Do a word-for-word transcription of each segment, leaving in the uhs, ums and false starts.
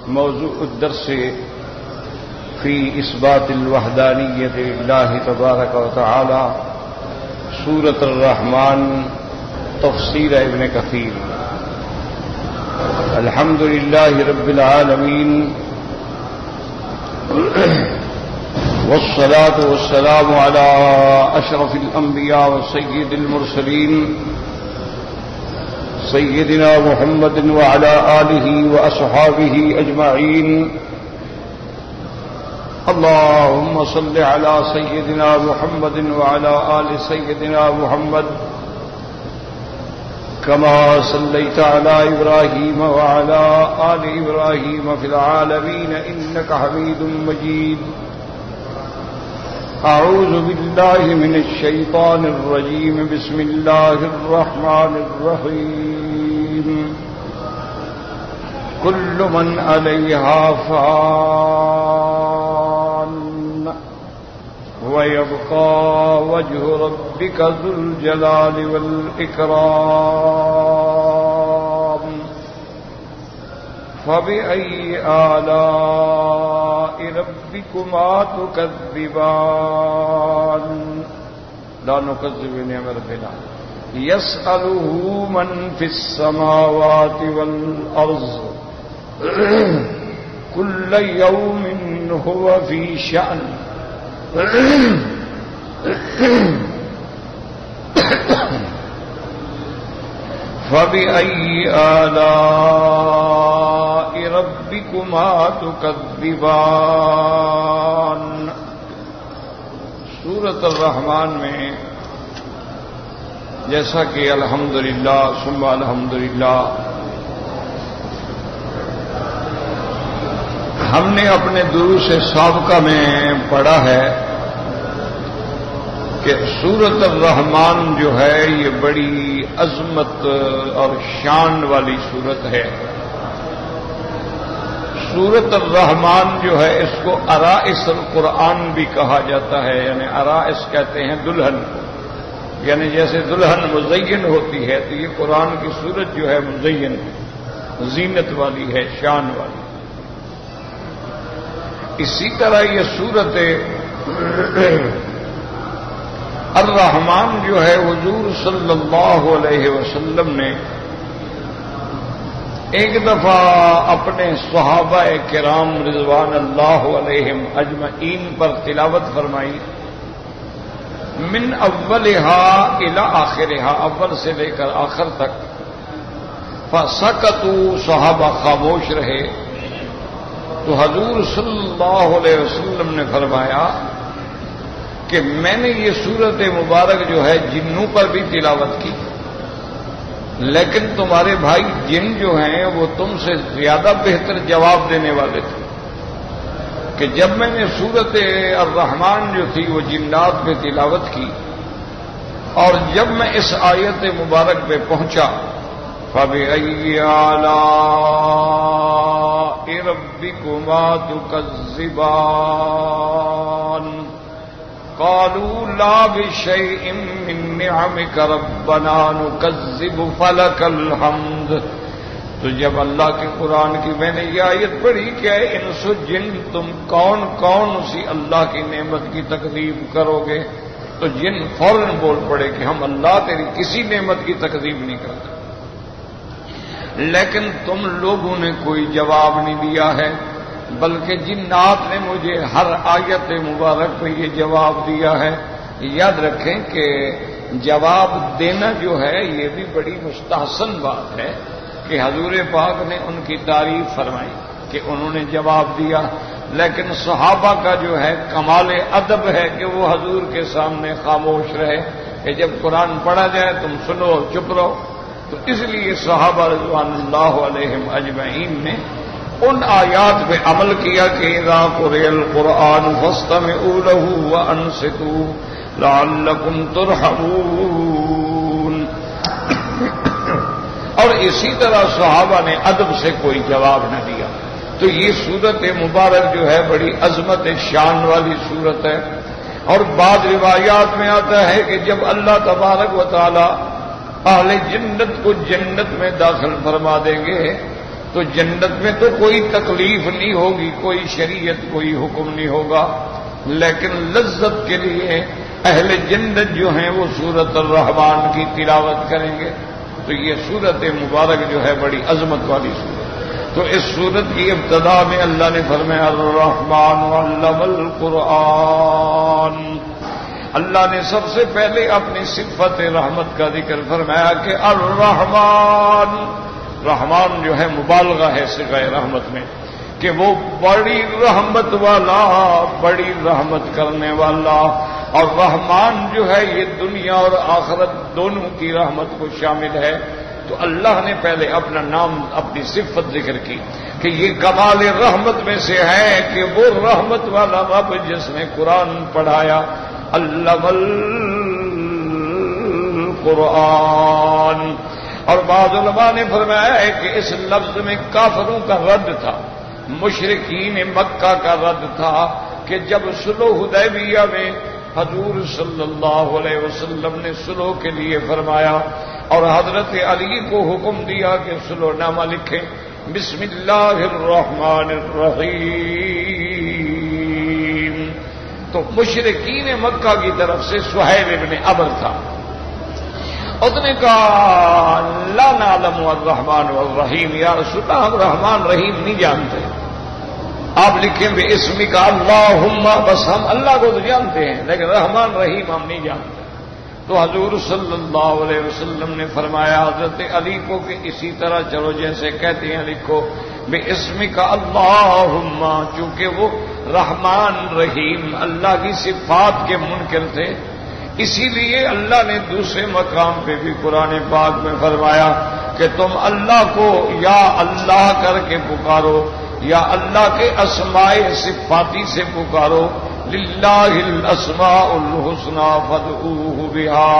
موضوع الدرس في إثبات الوحدانية لله تبارك وتعالى سورة الرحمن تفسير ابن كثير. الحمد لله رب العالمين والصلاة والسلام على أشرف الأنبياء وسيد المرسلين سيدنا محمد وعلى آله وأصحابه أجمعين. اللهم صل على سيدنا محمد وعلى آل سيدنا محمد كما صليت على إبراهيم وعلى آل إبراهيم في العالمين إنك حميد مجيد. أعوذ بالله من الشيطان الرجيم. بسم الله الرحمن الرحيم. كل من عليها فان ويبقى وجه ربك ذو الجلال والإكرام. فبأي آلاء ربكما تكذبان. لا نكذب بنعمة ربنا. يسأله من في السماوات والأرض كل يوم هو في شأن. فبأي آلاء ربكما تكذبان. سورۃ الرحمن میں جیسا کہ الحمدللہ ثم الحمدللہ ہم نے اپنے دروس سابقہ میں پڑھا ہے کہ سورۃ الرحمن جو ہے یہ بڑی عظمت اور شان والی سورت ہے. سورۃ الرحمن جو ہے اس کو عرائس القرآن بھی کہا جاتا ہے، یعنی عرائس کہتے ہیں دلہن، یعنی جیسے دلہن مزین ہوتی ہے تو یہ قرآن کی سورت جو ہے مزین ہے، زینت والی ہے، شان والی. اسی طرح یہ سورت الرحمن جو ہے حضور صلی اللہ علیہ وسلم نے ایک دفعہ اپنے صحابہ کرام رضوان اللہ علیہم اجمعین پر تلاوت فرمائی، من اولہا الی آخرہا، اول سے لے کر آخر تک. فسکتوا، صحابہ خاموش رہے. تو حضور صلی اللہ علیہ وسلم نے فرمایا کہ میں نے یہ سورت مبارک جو ہے جنوں پر بھی تلاوت کی، لیکن تمہارے بھائی جن جو ہیں وہ تم سے زیادہ بہتر جواب دینے والے تھے کہ جب میں نے سورت الرحمن جو تھی وہ جنات پہ تلاوت کی اور جب میں اس آیت مبارک پہ پہنچا فَبِأَيِّ آلَاءِ رَبِّكُمَا تُكَذِّبَانِ قَالُوا لَا بِشَيْءٍ مِّن نِّعَمِكَ رَبَّنَا نُكَذِّبُ فَلَكَ الْحَمْدُ. تو جب اللہ کے قرآن کی میں نے یہ آیت پڑھی کہ اے انس و جن تم کون کون اسی اللہ کی نعمت کی تکذیب کرو گے، تو جن فوراً بول پڑے کہ ہم اللہ تیری کسی نعمت کی تکذیب نہیں کرتے. لیکن تم لوگوں نے کوئی جواب نہیں دیا ہے، بلکہ جنات نے مجھے ہر آیت مبارک پہ یہ جواب دیا ہے. یاد رکھیں کہ جواب دینا جو ہے یہ بھی بڑی مستحسن بات ہے کہ حضور پاک نے ان کی تعریف فرمائی کہ انہوں نے جواب دیا، لیکن صحابہ کا جو ہے کمال ادب ہے کہ وہ حضور کے سامنے خاموش رہے کہ جب قرآن پڑھا جائے تم سنو اور چپ رہو. تو اس لیے صحابہ رضوان اللہ علیہم اجمعین نے ان آیات پہ عمل کیا کہ اذا قرئ القرآن فاستمعوا له وانصتوا لعلکم ترحمون. اور اسی طرح صحابہ نے ادب سے کوئی جواب نہ دیا. تو یہ صورت مبارک جو ہے بڑی عظمت شان والی صورت ہے. اور بعض روایات میں آتا ہے کہ جب اللہ تبارک و تعالی اہل جنت کو جنت میں داخل فرما دیں گے تو جنت میں تو کوئی تکلیف نہیں ہوگی، کوئی شریعت، کوئی حکم نہیں ہوگا، لیکن لذت کے لیے اہل جنت جو ہیں وہ سورۃ الرحمن کی تلاوت کریں گے۔ تو یہ سورت مبارک جو ہے بڑی عظمت والی سورت۔ تو اس سورت کی ابتدا میں اللہ نے فرمایا الرحمن علم القرآن۔ اللہ نے سب سے پہلے اپنی صفت رحمت کا ذکر فرمایا کہ الرحمن، رحمان جو ہے مبالغہ ہے صیغہ رحمت میں، کہ وہ بڑی رحمت والا، بڑی رحمت کرنے والا، اور رحمان جو ہے یہ دنیا اور آخرت دونوں کی رحمت کو شامل ہے۔ تو اللہ نے پہلے اپنا نام، اپنی صفت ذکر کی کہ یہ کمال رحمت میں سے ہے کہ وہ رحمت والا رب جس نے قرآن پڑھایا، علم القرآن۔ اور بعض علماء نے فرمایا ہے کہ اس لفظ میں کافروں کا رد تھا، مشرکین مکہ کا رد تھا، کہ جب صلح حدیبیہ میں حضور صلی اللہ علیہ وسلم نے صلح کے لیے فرمایا اور حضرت علی کو حکم دیا کہ صلح نامہ لکھیں، بسم اللہ الرحمن الرحیم، تو مشرکین مکہ کی طرف سے سہیل ابن عمرو تھا، اس نے کہا لا نعلم الرحمن والرحیم، یا رسول اللہ ہم رحمان رحیم نہیں جانتے، آپ لکھیں بے اسمی کا اللہم، بس ہم اللہ کو تو جانتے ہیں لیکن رحمان رحیم ہم نہیں جانتے۔ تو حضور صلی اللہ علیہ وسلم نے فرمایا حضرت علی کو کہ اسی طرح چلو جیسے کہتے ہیں لکھو بے اسمی کا اللہم، چونکہ وہ رحمان رحیم اللہ کی صفات کے منکر تھے، اسی لیے اللہ نے دوسرے مقام پہ بھی قرآن پاک میں فرمایا کہ تم اللہ کو یا اللہ کر کے پکارو، یا اللہ کے اسماء صفاتی سے پکارو، للہ الاسماء الحسنى فادعوہ بہا۔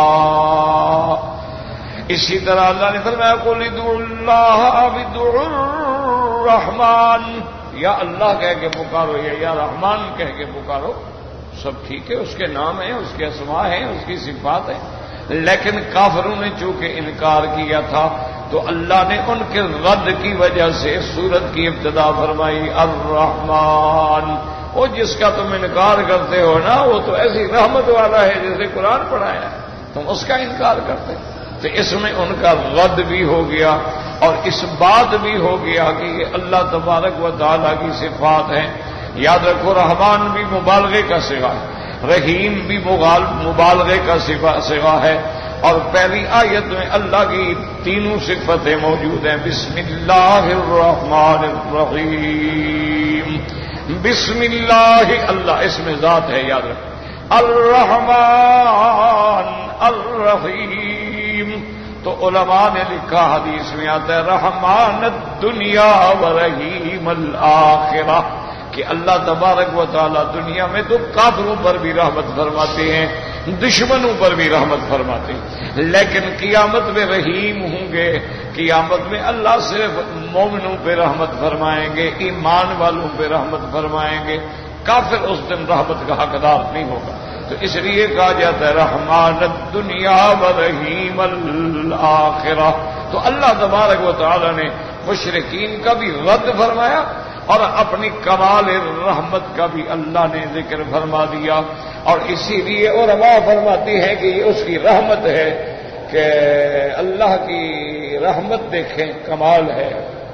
اسی طرح اللہ نے فرمایا قل ادعوا اللہ او ادعوا الرحمن، یا اللہ کہہ کے پکارو یا یا رحمان کہہ کے پکارو، سب ٹھیک ہے، اس کے نام ہیں، اس کے اسماء ہیں، اس کی صفات ہیں، لیکن کافروں نے چونکہ انکار کیا تھا تو اللہ نے ان کے رد کی وجہ سے سورت کی ابتدا فرمائی الرحمن۔ وہ جس کا تم انکار کرتے ہو نا وہ تو ایسی رحمت والا ہے جسے قرآن پڑھایا ہے، تم اس کا انکار کرتے، تو اس میں ان کا رد بھی ہو گیا اور اس بات بھی ہو گیا کہ یہ اللہ تبارک و تعالیٰ کی صفات ہیں۔ یاد رکھو رحمان بھی مبالغے کا صیغہ ہے، رحیم بھی مبالغے کا صیغہ ہے، اور پہلی آیت میں اللہ کی تینوں صفتیں موجود ہیں، بسم اللہ الرحمن الرحیم، بسم اللہ، اللہ اس میں ذات ہے یاد رکھو، الرحمن الرحیم۔ تو علماء نے لکھا حدیث میں آتا ہے رحمان الدنیا و رحیم الآخرہ، کہ اللہ تبارک و تعالیٰ دنیا میں تو کافروں پر بھی رحمت فرماتے ہیں، دشمنوں پر بھی رحمت فرماتے ہیں، لیکن قیامت میں رحیم ہوں گے، قیامت میں اللہ صرف مومنوں پہ رحمت فرمائیں گے، ایمان والوں پہ رحمت فرمائیں گے، کافر اس دن رحمت کا حقدار نہیں ہوگا۔ تو اس لیے کہا جاتا ہے رحمان الدنیا و رحیم الآخرہ۔ تو اللہ تبارک و تعالیٰ نے مشرکین کا بھی رد فرمایا اور اپنی کمال رحمت کا بھی اللہ نے ذکر فرما دیا، اور اسی لیے علماء فرماتے ہیں کہ یہ اس کی رحمت ہے کہ اللہ کی رحمت دیکھیں کمال ہے۔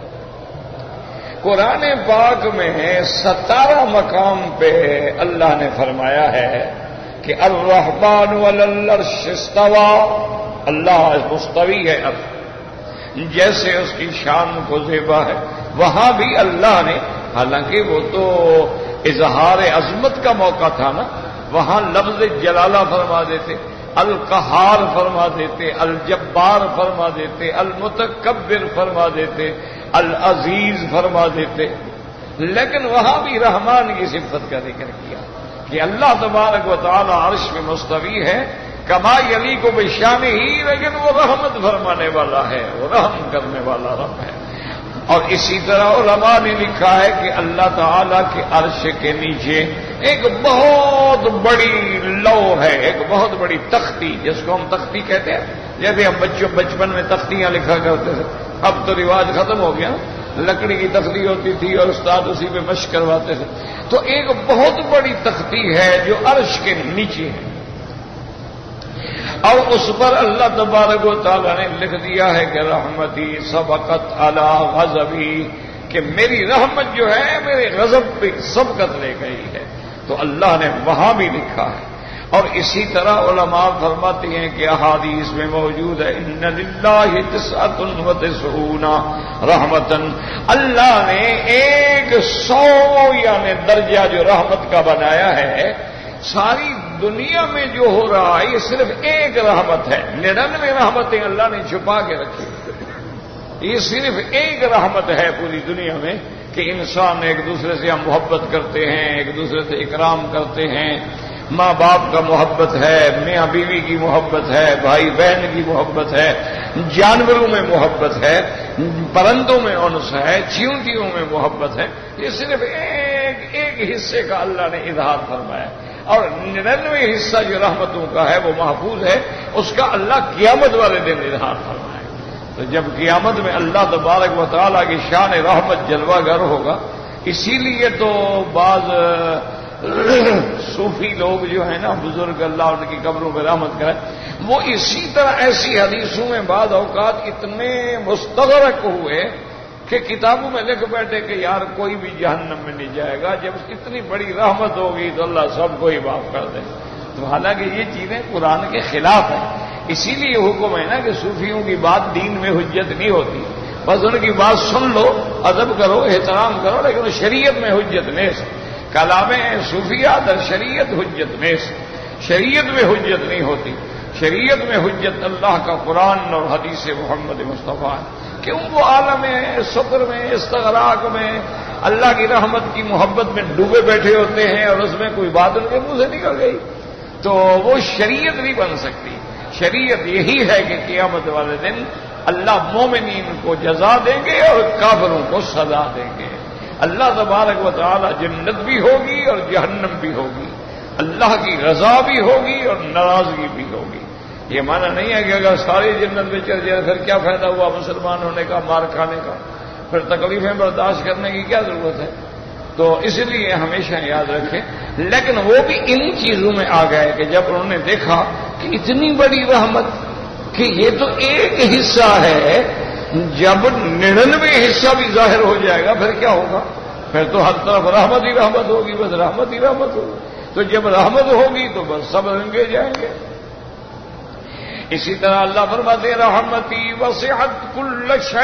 قرآن پاک میں ستارہ مقام پہ اللہ نے فرمایا ہے کہ الرحمن علی العرش استوى، اللہ مستوی ہے، اب جیسے اس کی شان کو زیبا ہے، وہاں بھی اللہ نے، حالانکہ وہ تو اظہار عظمت کا موقع تھا نا، وہاں لفظ جلالہ فرما دیتے، القہار فرما دیتے، الجبار فرما دیتے، المتکبر فرما دیتے، العزیز فرما دیتے، لیکن وہاں بھی رحمان کی صفت کا ذکر کیا کہ اللہ تبارک و تعالی عرش میں مستوی ہے، کما یلی کو بشان ہی، لیکن وہ رحمت فرمانے والا ہے، وہ رحم کرنے والا رب ہے۔ اور اسی طرح علماء نے لکھا ہے کہ اللہ تعالیٰ کے عرش کے نیچے ایک بہت بڑی لو ہے، ایک بہت بڑی تختی، جس کو ہم تختی کہتے ہیں، جیسے ہم بچوں بچپن میں تختیاں لکھا کرتے تھے، اب تو رواج ختم ہو گیا، لکڑی کی تختی ہوتی تھی اور استاد اسی پہ مشق کرواتے تھے. تو ایک بہت بڑی تختی ہے جو عرش کے نیچے ہے، اور اس پر اللہ تبارک و تعالیٰ نے لکھ دیا ہے کہ رحمتی سبقت علی غضبی، کہ میری رحمت جو ہے میرے غضب پہ سبقت لے گئی ہے. تو اللہ نے وہاں بھی لکھا ہے. اور اسی طرح علماء فرماتے ہیں کہ احادیث میں موجود ہے ان للہ تسعۃ و تسعون رحمتن، اللہ نے ایک سو یعنی درجہ جو رحمت کا بنایا ہے. ساری دنیا میں جو ہو رہا ہے یہ صرف ایک رحمت ہے، ننانوے رحمتیں اللہ نے چھپا کے رکھی. یہ صرف ایک رحمت ہے پوری دنیا میں کہ انسان ایک دوسرے سے ہم محبت کرتے ہیں، ایک دوسرے سے اکرام کرتے ہیں، ماں باپ کا محبت ہے، میاں بیوی کی محبت ہے، بھائی بہن کی محبت ہے، جانوروں میں محبت ہے، پرندوں میں انس ہے، چیونٹیوں میں محبت ہے. یہ صرف ایک ایک حصے کا اللہ نے اظہار فرمایا، اور ننانوے حصہ جو رحمتوں کا ہے وہ محفوظ ہے، اس کا اللہ قیامت والے دن اظہار فرمایا. تو جب قیامت میں اللہ تبارک و تعالیٰ کی شان رحمت جلوہ گر ہوگا. اسی لیے تو بعض صوفی لوگ جو ہیں نا بزرگ اللہ ان کی قبروں پہ رحمت کرے، وہ اسی طرح ایسی حدیثوں میں بعض اوقات اتنے مستغرق ہوئے کہ کتابوں میں لکھ بیٹھے کہ یار کوئی بھی جہنم میں نہیں جائے گا، جب اتنی بڑی رحمت ہوگی تو اللہ سب کو ہی معاف کر دے. تو حالانکہ یہ چیزیں قرآن کے خلاف ہیں. اسی لیے حکم ہے نا کہ صوفیوں کی بات دین میں حجت نہیں ہوتی، بس ان کی بات سن لو، ادب کرو، احترام کرو، لیکن شریعت میں حجت نہیں. کلام صوفیہ در شریعت حجت میں، شریعت میں حجت نہیں ہوتی. شریعت میں حجت اللہ کا قرآن اور حدیث محمد مصطفیٰ ہے. کیوں وہ عالم شکر میں، استغراق میں، اللہ کی رحمت کی محبت میں ڈوبے بیٹھے ہوتے ہیں اور اس میں کوئی بات ان کے منہ سے نکل گئی تو وہ شریعت نہیں بن سکتی. شریعت یہی ہے کہ قیامت والے دن اللہ مومنین کو جزا دیں گے اور کافروں کو سزا دیں گے. اللہ تبارک و تعالی جنت بھی ہوگی اور جہنم بھی ہوگی، اللہ کی رضا بھی ہوگی اور ناراضگی بھی ہوگی. یہ معنی نہیں ہے کہ اگر ساری جنت میں چل جائے پھر کیا فائدہ ہوا مسلمان ہونے کا، مار کھانے کا، پھر تکلیفیں برداشت کرنے کی کیا ضرورت ہے. تو اس لیے ہمیشہ یاد رکھیں. لیکن وہ بھی ان چیزوں میں آ گئے کہ جب انہوں نے دیکھا کہ اتنی بڑی رحمت کہ یہ تو ایک حصہ ہے، جب ننانوے حصہ بھی ظاہر ہو جائے گا پھر کیا ہوگا؟ پھر تو ہر طرف رحمت ہی رحمت ہوگی، بس رحمت ہی رحمت ہوگی. تو جب رحمت ہوگی تو بس سب رنگے جائیں گے. اسی طرح اللہ فرماتے ہیں رحمتی وسعت کل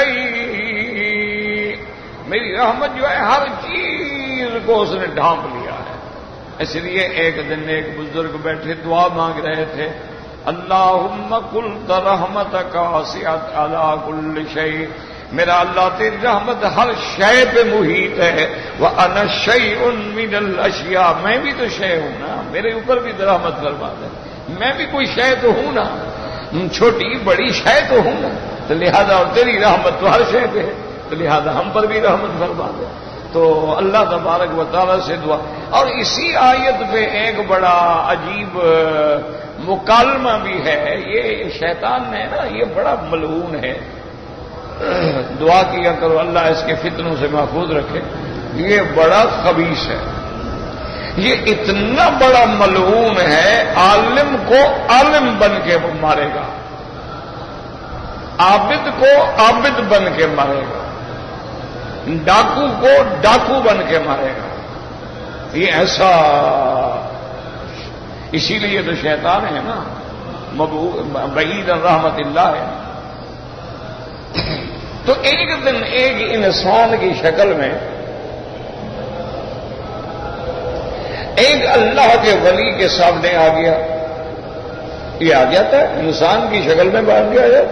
شیء، میری رحمت جو ہے ہر چیز کو اس نے ڈھانپ لیا ہے. اس لیے ایک دن ایک بزرگ بیٹھے دعا مانگ رہے تھے، اللہم قلت رحمتک وسعت علی کل شیء، میرا اللہ تیری رحمت ہر شے پہ محیط ہے، وانا شیء من الاشیاء، میں بھی تو شے ہوں نا، میرے اوپر بھی رحمت فرما دے، میں بھی کوئی شے تو ہوں نا، چھوٹی بڑی شے تو ہوں نا، تو لہذا اور تیری رحمت تو ہر شے پہ ہے، تو لہذا ہم پر بھی رحمت فرما دے. تو اللہ تبارک و تعالیٰ سے دعا. اور اسی آیت پہ ایک بڑا عجیب مکالمہ بھی ہے. یہ شیطان ہے نا، یہ بڑا ملعون ہے، دعا کیا کرو اللہ اس کے فتنوں سے محفوظ رکھے. یہ بڑا خبیث ہے، یہ اتنا بڑا ملعون ہے، عالم کو عالم بن کے مارے گا، عابد کو عابد بن کے مارے گا، ڈاکو کو ڈاکو بن کے مارے گا. یہ ایسا، اسی لیے تو شیطان ہے نا، بعید رحمت اللہ ہے. تو ایک دن ایک انسان کی شکل میں ایک اللہ کے ولی کے سامنے آ گیا. یہ آ جاتا ہے انسان کی شکل میں باندھ کے آ جاتا،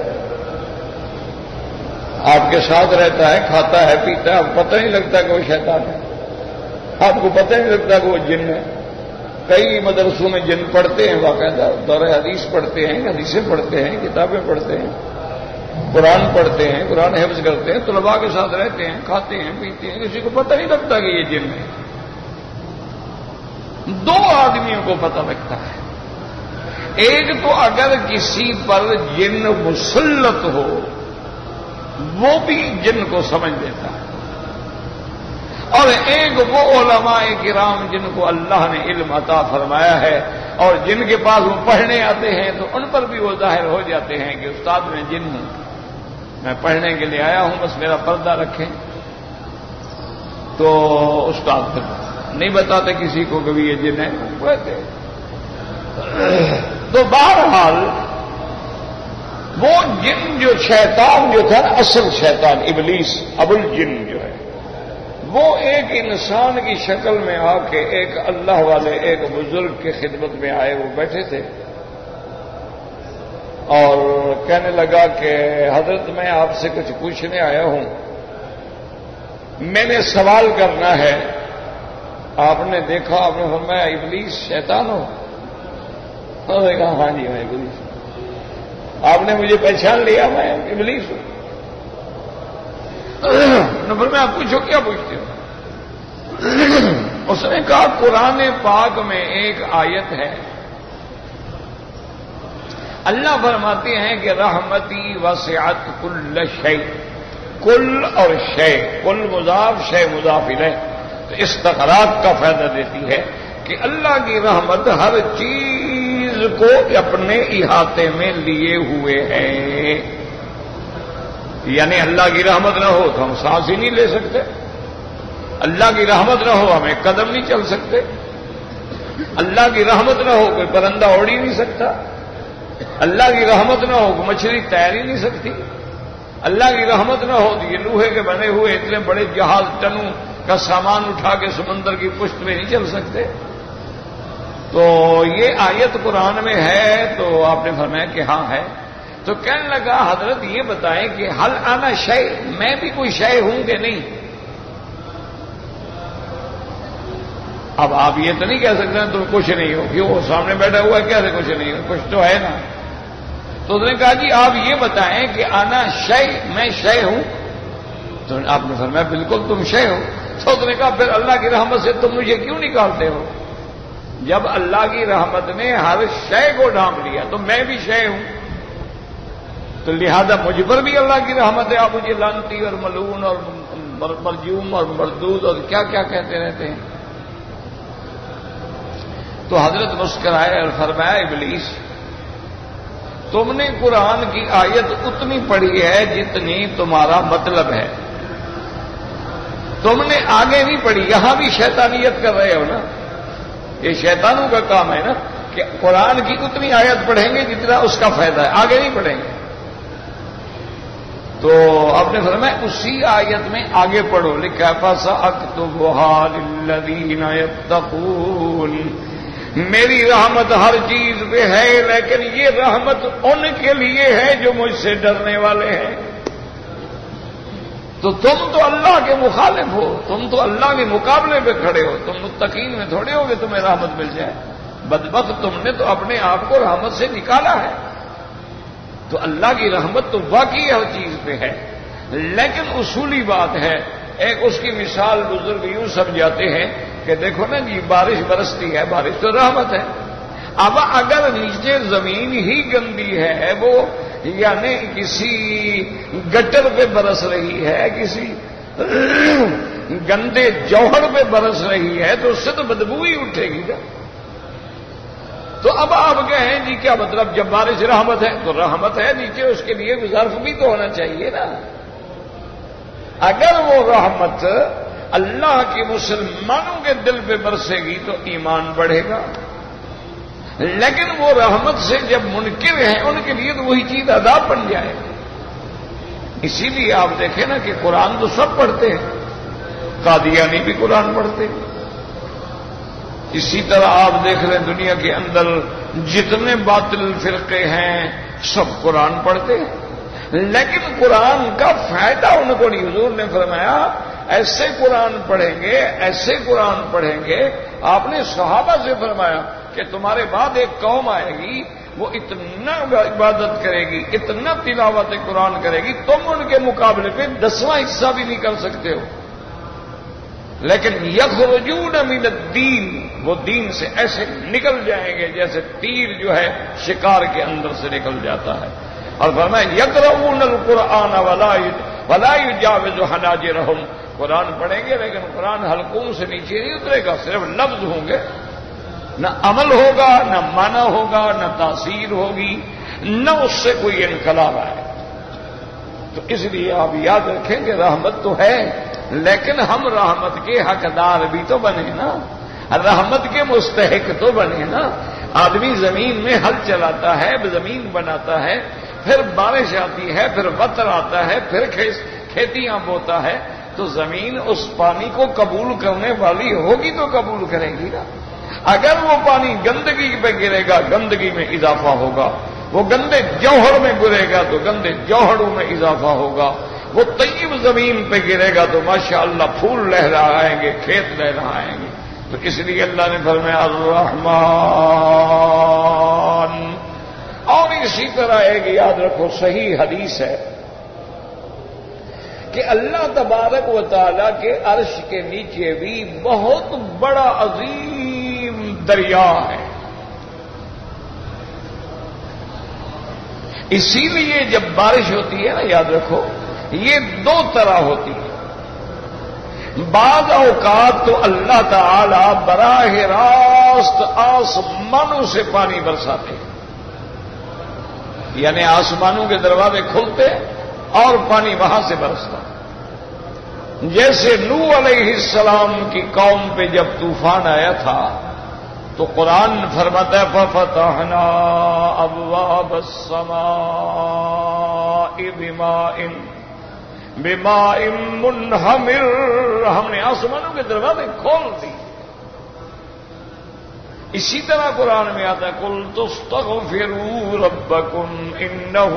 آپ کے ساتھ رہتا ہے، کھاتا ہے، پیتا ہے، آپ کو پتہ نہیں لگتا کہ وہ شیطان ہے، آپ کو پتہ نہیں لگتا کہ وہ جن ہے. کئی مدرسوں میں جن پڑھتے ہیں، باقاعدہ دور حدیث پڑھتے ہیں، حدیثیں پڑھتے ہیں، کتابیں پڑھتے ہیں، قرآن پڑھتے ہیں، قرآن حفظ کرتے ہیں، طلباء کے ساتھ رہتے ہیں، کھاتے ہیں، پیتے ہیں، کسی کو پتہ نہیں لگتا کہ یہ جن ہے. دو آدمیوں کو پتہ لگتا ہے. ایک تو اگر کسی پر جن مسلط ہو وہ بھی جن کو سمجھ لیتا ہے، اور ایک وہ علماء کرام جن کو اللہ نے علم عطا فرمایا ہے اور جن کے پاس وہ پڑھنے آتے ہیں تو ان پر بھی وہ ظاہر ہو جاتے ہیں کہ استاد میں جن ہوں، میں پڑھنے کے لیے آیا ہوں، بس میرا پردہ رکھیں۔ تو استاد پھر نہیں بتاتے کسی کو کبھی یہ جن ہے کہتے۔ تو بہرحال وہ جن جو شیطان جو تھا نا، اصل شیطان ابلیس ابو الجن جو ہے، وہ ایک انسان کی شکل میں آ کے ایک اللہ والے ایک بزرگ کی خدمت میں آئے، وہ بیٹھے تھے اور کہنے لگا کہ حضرت میں آپ سے کچھ پوچھنے آیا ہوں، میں نے سوال کرنا ہے۔ آپ نے دیکھا، آپ نے فرمایا ابلیس شیطان ہو؟ انہوں نے کہا ہاں جی میں ابلیس ہوں۔ آپ نے مجھے پہچان لیا، میں ابلیس ہوں؟ نمبر میں آپ پوچھو کیا پوچھتے ہو؟ اس نے کہا قرآن پاک میں ایک آیت ہے، اللہ فرماتے ہیں کہ رحمتی وسعت کل شیء، کل اور شے، کل مضاف شے مضاف الیہ، تو استغراق کا فائدہ دیتی ہے کہ اللہ کی رحمت ہر چیز کو اپنے احاطے میں لیے ہوئے ہے۔ یعنی اللہ کی رحمت نہ ہو تو ہم سانس ہی نہیں لے سکتے، اللہ کی رحمت نہ ہو ہمیں قدم نہیں چل سکتے، اللہ کی رحمت نہ ہو کوئی پرندہ اڑ ہی نہیں سکتا، اللہ کی رحمت نہ ہو کوئی مچھلی تیر ہی نہیں سکتی، اللہ کی رحمت نہ ہو تو یہ لوہے کے بنے ہوئے اتنے بڑے جہاز ٹنوں کا سامان اٹھا کے سمندر کی پشت میں نہیں چل سکتے۔ تو یہ آیت قرآن میں ہے، تو آپ نے فرمایا کہ ہاں ہے۔ تو کہنے لگا حضرت یہ بتائیں کہ حل آنا شے، میں بھی کوئی شے ہوں کہ نہیں؟ اب آپ یہ تو نہیں کہہ سکتے تم کچھ نہیں ہو، کیوں وہ سامنے بیٹھا ہوا ہے کیسے کچھ نہیں ہو، کچھ تو ہے نا۔ تو اس نے کہا جی آپ یہ بتائیں کہ آنا شے، میں شے ہوں؟ تو آپ نے فرمایا بالکل تم شے ہو۔ تو اس نے کہا پھر اللہ کی رحمت سے تم مجھے کیوں نکالتے ہو؟ جب اللہ کی رحمت نے ہر شے کو ڈھانپ لیا تو میں بھی شے ہوں، تو لہذا مجھ پر بھی اللہ کی رحمت ہے، آپ مجھے لعنتی اور ملعون اور مرجوم اور مردود اور کیا کیا کہتے رہتے ہیں۔ تو حضرت مسکرائے اور فرمایا ابلیس تم نے قرآن کی آیت اتنی پڑھی ہے جتنی تمہارا مطلب ہے، تم نے آگے نہیں پڑھی، یہاں بھی شیطانیت کر رہے ہو نا، یہ شیطانوں کا کام ہے نا کہ قرآن کی اتنی آیت پڑھیں گے جتنا اس کا فائدہ ہے، آگے نہیں پڑھیں گے۔ تو آپ نے فرمایا اسی آیت میں آگے پڑھو، لکھا فَسَأَكْتُبُهَا لِلَّذِينَ يَتَّقُونَ، میری رحمت ہر چیز پہ ہے لیکن یہ رحمت ان کے لیے ہے جو مجھ سے ڈرنے والے ہیں۔ تو تم تو اللہ کے مخالف ہو، تم تو اللہ کے مقابلے پہ کھڑے ہو، تم متقین میں تھوڑے ہو کہ تمہیں رحمت مل جائے۔ بدبخت تم نے تو اپنے آپ کو رحمت سے نکالا ہے۔ تو اللہ کی رحمت تو واقعی ہر چیز پہ ہے، لیکن اصولی بات ہے، ایک اس کی مثال بزرگ یوں سمجھاتے ہیں کہ دیکھو نا جی بارش برستی ہے، بارش تو رحمت ہے۔ اب اگر نیچے زمین ہی گندی ہے، وہ یعنی کسی گٹر پہ برس رہی ہے، کسی گندے جوہر پہ برس رہی ہے، تو اس سے تو بدبو ہی اٹھے گی نا۔ تو اب آپ کہیں جی کیا مطلب جب بارش رحمت ہے تو رحمت ہے، نیچے اس کے لیے ظرف بھی تو ہونا چاہیے نا۔ اگر وہ رحمت اللہ کے مسلمانوں کے دل پہ برسے گی تو ایمان بڑھے گا، لیکن وہ رحمت سے جب منکر ہیں ان کے لیے تو وہی چیز عذاب بن جائے گی۔ اسی لیے آپ دیکھیں نا کہ قرآن تو سب پڑھتے ہیں، قادیانی بھی قرآن پڑھتے ہیں، اسی طرح آپ دیکھ لیں دنیا کے اندر جتنے باطل فرقے ہیں سب قرآن پڑھتے ہیں، لیکن قرآن کا فائدہ ان کو نہیں۔ حضور نے فرمایا ایسے قرآن پڑھیں گے، ایسے قرآن پڑھیں گے۔ آپ نے صحابہ سے فرمایا کہ تمہارے بعد ایک قوم آئے گی، وہ اتنا عبادت کرے گی، اتنا تلاوت قرآن کرے گی، تم ان کے مقابلے پہ دسواں حصہ بھی نہیں کر سکتے ہو، لیکن یخرجون من الدین، وہ دین سے ایسے نکل جائیں گے جیسے تیر جو ہے شکار کے اندر سے نکل جاتا ہے۔ اور فرمایا یقرؤون القرآن ولا ولا یجاوز حناجرہم، قرآن پڑھیں گے لیکن قرآن حلقوں سے نیچے نہیں اترے گا، صرف لفظ ہوں گے، نہ عمل ہوگا، نہ معنی ہوگا، نہ تاثیر ہوگی، نہ اس سے کوئی انقلاب آئے۔ تو اس لیے آپ یاد رکھیں کہ رحمت تو ہے، لیکن ہم رحمت کے حقدار بھی تو بنے نا، رحمت کے مستحق تو بنے نا۔ آدمی زمین میں ہل چلاتا ہے، زمین بناتا ہے، پھر بارش آتی ہے، پھر وطر آتا ہے، پھر کھیتیاں بوتا ہے، تو زمین اس پانی کو قبول کرنے والی ہوگی تو قبول کرے گی نا۔ اگر وہ پانی گندگی پہ گرے گا، گندگی میں اضافہ ہوگا، وہ گندے جوہر میں گرے گا تو گندے جوہروں میں اضافہ ہوگا، وہ طیب زمین پہ گرے گا تو ماشاءاللہ پھول لہرا آئیں گے، کھیت لہرا آئیں گے۔ تو اس لیے اللہ نے فرمایا الرحمن۔ اور اسی طرح ایک یاد رکھو صحیح حدیث ہے کہ اللہ تبارک و تعالی کے عرش کے نیچے بھی بہت بڑا عظیم دریا ہے۔ اسی لیے جب بارش ہوتی ہے نا، یاد رکھو یہ دو طرح ہوتی ہے۔ بعض اوقات تو اللہ تعالی براہ راست آسمانوں سے پانی برساتے ہیں، یعنی آسمانوں کے دروازے کھلتے اور پانی وہاں سے برستا، جیسے نوح علیہ السلام کی قوم پہ جب طوفان آیا تھا تو قرآن فرماتا ہے فَفَتَحْنَا أَبْوَابَ السَّمَاءِ بِمَاءٍ بِمَاءٍ مُنْهَمِرٍ، ہم نے آسمانوں کے دروازے کھول دی۔ اسی طرح قرآن میں آتا ہے قُلْ تُسْتَغْفِرُوا رَبَّكُمْ إِنَّهُ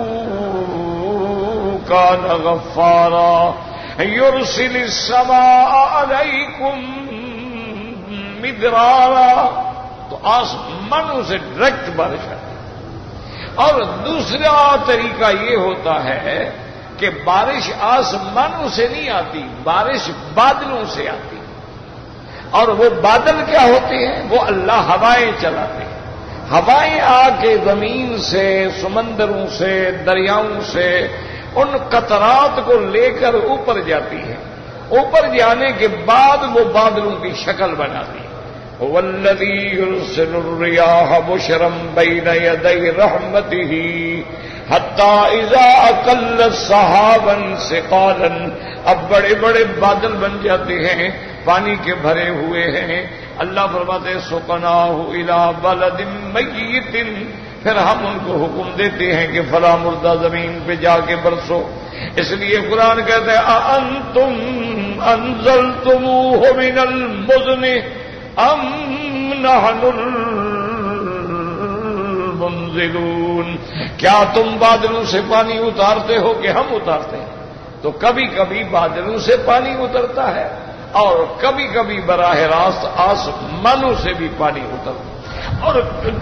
كَانَ غَفَّارًا يُرْسِلِ السَّمَاءَ عَلَيْكُمْ مِدْرَارًا، تو آسمانوں سے ڈائریکٹ بارش آتی ہے۔ اور دوسرا طریقہ یہ ہوتا ہے کہ بارش آسمانوں سے نہیں آتی، بارش بادلوں سے آتی، اور وہ بادل کیا ہوتے ہیں؟ وہ اللہ ہوائیں چلاتے ہیں، ہوائیں آ کے زمین سے، سمندروں سے، دریاؤں سے ان قطرات کو لے کر اوپر جاتی ہے، اوپر جانے کے بعد وہ بادلوں کی شکل بناتی ہے۔ وَالَّذِي يُرْسِلُ الرِّيَاحَ بُشْرًا بَيْنَ يَدَيْ رَحْمَتِهِ حَتَّى إِذَا أَقَلَّتْ سَحَابًا ثِقَالًا، اب بڑے بڑے بادل بن جاتے ہیں، پانی کے بھرے ہوئے ہیں، اللہ فرماتے ہیں سُقْنَاهُ إِلَى بَلَدٍ مَيِّتٍ، پھر ہم ان کو حکم دیتے ہیں کہ فلاں مردہ زمین پہ جا کے برسو۔ اس لیے قرآن کہتے ہیں أَأَنْتُمْ أَنزَلْتُمُوهُ مِنَ الْمُزْنِ أَمْ نَحْنُ الْمُنزِلُونَ، کیا تم بادلوں سے پانی اتارتے ہو کہ ہم اتارتے ہیں؟ تو کبھی کبھی بادلوں سے پانی اترتا ہے اور کبھی کبھی براہ راست آسمانوں سے بھی پانی اترتا ہے، اور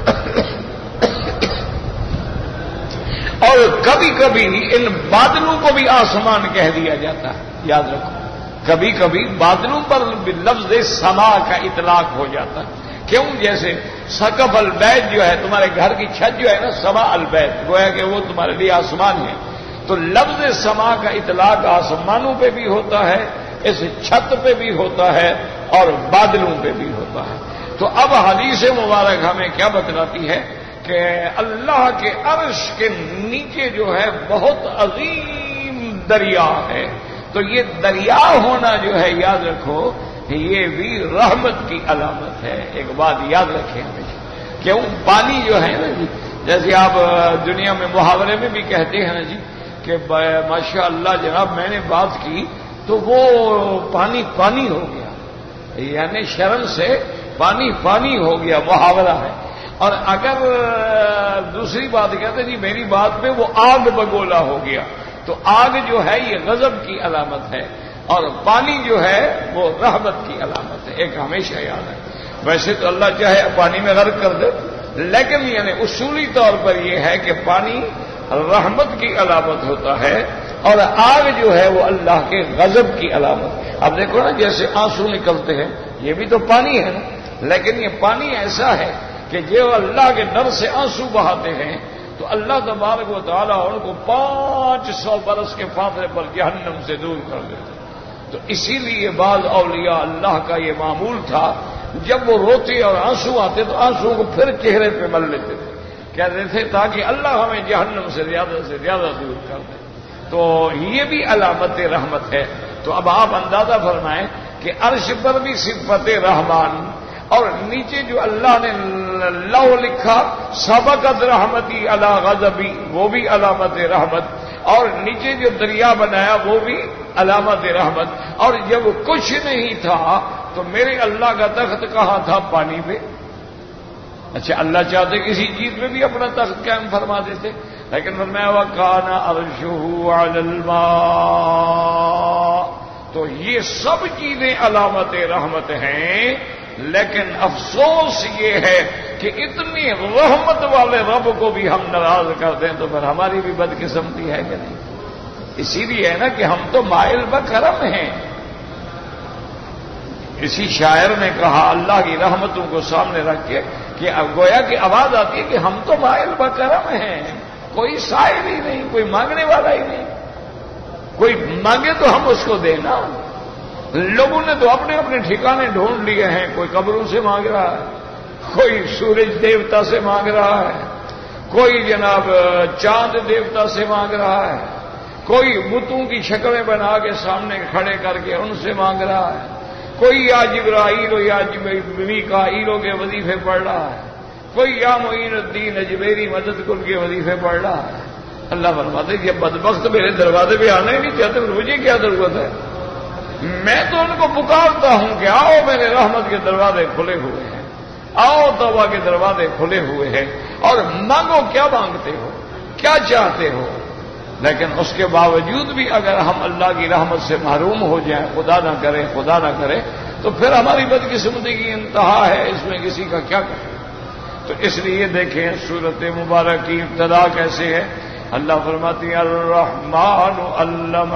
اور کبھی کبھی ان بادلوں کو بھی آسمان کہہ دیا جاتا ہے، یاد رکھو کبھی کبھی بادلوں پر بھی لفظ سما کا اطلاق ہو جاتا ہے۔ کیوں؟ جیسے سقف البیت جو ہے، تمہارے گھر کی چھت جو ہے نا، سما البیت، گویا کہ وہ تمہارے لیے آسمان ہے، تو لفظ سما کا اطلاق آسمانوں پہ بھی ہوتا ہے، اس چھت پہ بھی ہوتا ہے، اور بادلوں پہ بھی ہوتا ہے۔ تو اب حدیث مبارک ہمیں کیا بتلاتی ہے کہ اللہ کے عرش کے نیچے جو ہے بہت عظیم دریا ہے، تو یہ دریا ہونا جو ہے یاد رکھو یہ بھی رحمت کی علامت ہے۔ ایک بات یاد رکھیں ہمیشہ، کیوں؟ پانی جو ہے نا جی، جیسے آپ دنیا میں محاورے میں بھی کہتے ہیں نا جی کہ ماشاء اللہ جناب میں نے بات کی تو وہ پانی پانی ہو گیا، یعنی شرم سے پانی پانی ہو گیا، محاورہ ہے۔ اور اگر دوسری بات کہتے جی میری بات میں وہ آگ بگولا ہو گیا، تو آگ جو ہے یہ غضب کی علامت ہے، اور پانی جو ہے وہ رحمت کی علامت ہے، ایک ہمیشہ یاد ہے۔ ویسے تو اللہ چاہے پانی میں غرق کر دے، لیکن یعنی اصولی طور پر یہ ہے کہ پانی رحمت کی علامت ہوتا ہے، اور آگ جو ہے وہ اللہ کے غضب کی علامت۔ اب دیکھو نا جیسے آنسو نکلتے ہیں، یہ بھی تو پانی ہے نا، لیکن یہ پانی ایسا ہے کہ جو اللہ کے ڈر سے آنسو بہاتے ہیں تو اللہ تبارک و تعالیٰ ان کو پانچ سو برس کے فاصلے پر جہنم سے دور کر دیتے. تو اسی لیے بعض اولیاء اللہ کا یہ معمول تھا، جب وہ روتے اور آنسو آتے تو آنسو کو پھر چہرے پہ مل لیتے تھے، کہتے تھے تاکہ اللہ ہمیں جہنم سے زیادہ سے زیادہ دور کر دے. تو یہ بھی علامت رحمت ہے. تو اب آپ اندازہ فرمائیں کہ عرش پر بھی صفت رحمان، اور نیچے جو اللہ نے لو لکھا سبقت رحمتی علی غضبی، وہ بھی علامت رحمت، اور نیچے جو دریا بنایا وہ بھی علامت رحمت. اور جب کچھ نہیں تھا تو میرے اللہ کا تخت کہاں تھا؟ پانی پہ. اچھا اللہ چاہتے کسی چیز میں بھی اپنا تخت قائم فرما دیتے، لیکن فرمایا وَكَانَ عَرْشُهُ عَلَى الْمَاءِ. تو یہ سب چیزیں علامت رحمت ہیں، لیکن افسوس یہ ہے کہ اتنی رحمت والے رب کو بھی ہم ناراض کر دیں تو پھر ہماری بھی بدقسمتی ہے کہ نہیں؟ اسی لیے ہے نا کہ ہم تو مائل بکرم ہیں. اسی شاعر نے کہا اللہ کی رحمتوں کو سامنے رکھ کے کہ اب گویا کی آواز آتی ہے کہ ہم تو مائل بکرم ہیں، کوئی سائل ہی نہیں، کوئی مانگنے والا ہی نہیں. کوئی مانگے تو ہم اس کو دینا. لوگوں نے تو اپنے اپنے ٹھکانے ڈھونڈ لیے ہیں، کوئی قبروں سے مانگ رہا ہے، کوئی سورج دیوتا سے مانگ رہا ہے، کوئی جناب چاند دیوتا سے مانگ رہا ہے، کوئی بتوں کی شکلیں بنا کے سامنے کھڑے کر کے ان سے مانگ رہا ہے، کوئی یا جبرائیل یا میکائیل کے وظیفے پڑھ رہا ہے، کوئی یا معین الدین اجمیری مدد کل کے وظیفے پڑھ رہا ہے. اللہ فرماتے یہ بدبخت میرے دروازے پہ آنا ہی نہیں چاہتے، مجھے کیا ضرورت ہے؟ میں تو ان کو پکارتا ہوں کہ آؤ میرے رحمت کے دروازے کھلے ہوئے ہیں، آؤ توبہ کے دروازے کھلے ہوئے ہیں، اور مانگو. کیا مانگتے ہو؟ کیا چاہتے ہو؟ لیکن اس کے باوجود بھی اگر ہم اللہ کی رحمت سے محروم ہو جائیں، خدا نہ کرے خدا نہ کرے، تو پھر ہماری بدقسمتی کی انتہا ہے، اس میں کسی کا کیا کرے. تو اس لیے دیکھیں سورت مبارک کی ابتدا کیسے ہے. اللہ فرماتی ہیں الرحمن علم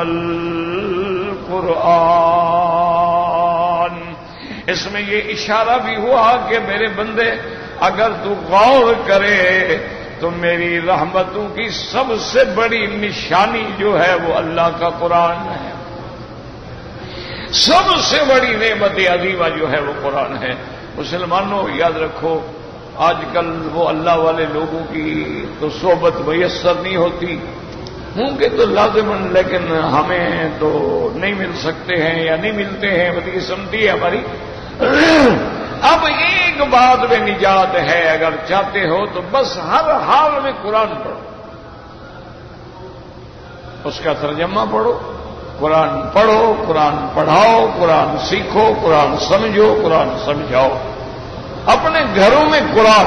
القرآن. اس میں یہ اشارہ بھی ہوا کہ میرے بندے اگر تو غور کرے تو میری رحمتوں کی سب سے بڑی نشانی جو ہے وہ اللہ کا قرآن ہے. سب سے بڑی نعمت عظیمہ جو ہے وہ قرآن ہے. مسلمانوں یاد رکھو، آج کل وہ اللہ والے لوگوں کی تو صحبت میسر نہیں ہوتی، ہوں کہ تو لازماً، لیکن ہمیں تو نہیں مل سکتے ہیں یا نہیں ملتے ہیں، بدقسمتی ہے ہماری. اب ایک بات میں نجات ہے، اگر چاہتے ہو تو بس ہر حال میں قرآن پڑھو، اس کا ترجمہ پڑھو، قرآن پڑھو، قرآن پڑھاؤ، قرآن سیکھو، قرآن سمجھو، قرآن سمجھاؤ. اپنے گھروں میں قرآن،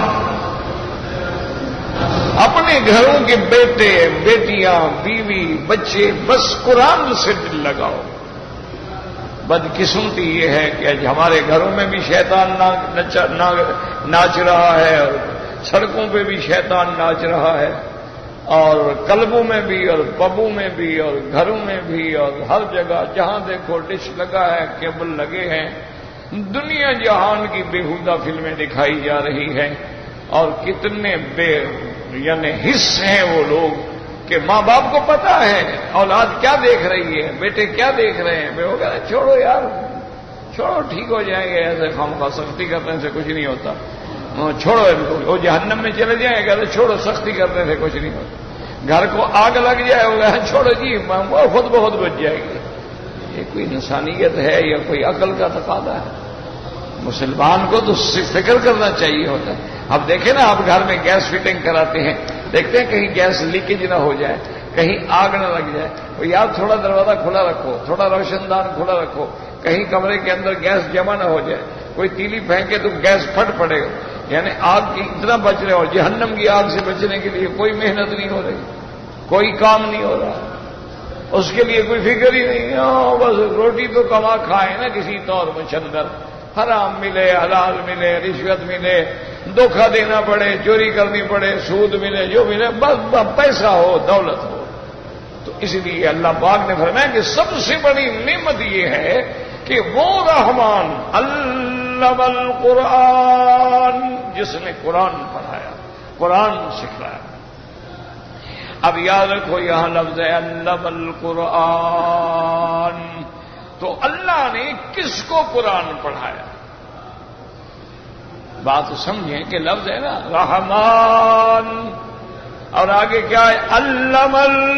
اپنے گھروں کے بیٹے بیٹیاں بیوی بچے بس قرآن سے دل لگاؤ. بدقسمتی یہ ہے کہ آج ہمارے گھروں میں بھی شیطان ناچ رہا ہے، اور سڑکوں پہ بھی شیطان ناچ رہا ہے، اور کلبوں میں بھی، اور پبوں میں بھی، اور گھروں میں بھی، اور ہر جگہ جہاں دیکھو ڈش لگا ہے، کیبل لگے ہیں. دنیا جہان کی بےہودہ فلمیں دکھائی جا رہی ہیں، اور کتنے بے یعنی حص ہیں وہ لوگ کہ ماں باپ کو پتا ہے اولاد کیا دیکھ رہی ہے، بیٹے کیا دیکھ رہے ہیں. وہ کہہ رہے چھوڑو یار، چھوڑو ٹھیک ہو جائیں گے، ایسے خامخواہ سختی کرنے سے کچھ نہیں ہوتا، چھوڑو ان کو، وہ جہنم میں چلے جائیں. کہتے چھوڑو سختی کرنے سے کچھ نہیں ہوتا. گھر کو آگ لگ جائے ہوگا، چھوڑو جی وہ خود بخود بچ جائے گی. یہ کوئی انسانیت ہے یا کوئی عقل کا تقاضا ہے؟ مسلمان کو تو فکر کرنا چاہیے ہوتا ہے. اب دیکھیں نا، آپ گھر میں گیس فٹنگ کراتے ہیں، دیکھتے ہیں کہیں گیس لیکیج نہ ہو جائے، کہیں آگ نہ لگ جائے. وہ یار تھوڑا دروازہ کھلا رکھو، تھوڑا روشن دان کھلا رکھو، کہیں کمرے کے اندر گیس جمع نہ ہو جائے. کوئی تیلی پھینکے تو گیس پھٹ پڑے گا. یعنی آگ کی اتنا بچ رہے، اور جہنم کی آگ سے بچنے کے لیے کوئی محنت نہیں ہو رہی، کوئی کام نہیں ہو رہا، اس کے لیے کوئی فکر ہی نہیں. بس روٹی تو کما کھائے نا کسی طور مچندر، حرام ملے حلال ملے، رشوت ملے، دھوکہ دینا پڑے، چوری کرنی پڑے، سود ملے، جو ملے بس پیسہ ہو، دولت ہو. تو اس لیے اللہ پاک نے فرمایا کہ سب سے بڑی نعمت یہ ہے کہ وہ رحمان علم القرآن، جس نے قرآن پڑھایا، قرآن سکھلایا. اب یاد رکھو یہاں لفظ ہے علم القرآن، تو اللہ نے کس کو قرآن پڑھایا؟ بات سمجھیں کہ لفظ ہے نا رحمان، اور آگے کیا ہے علم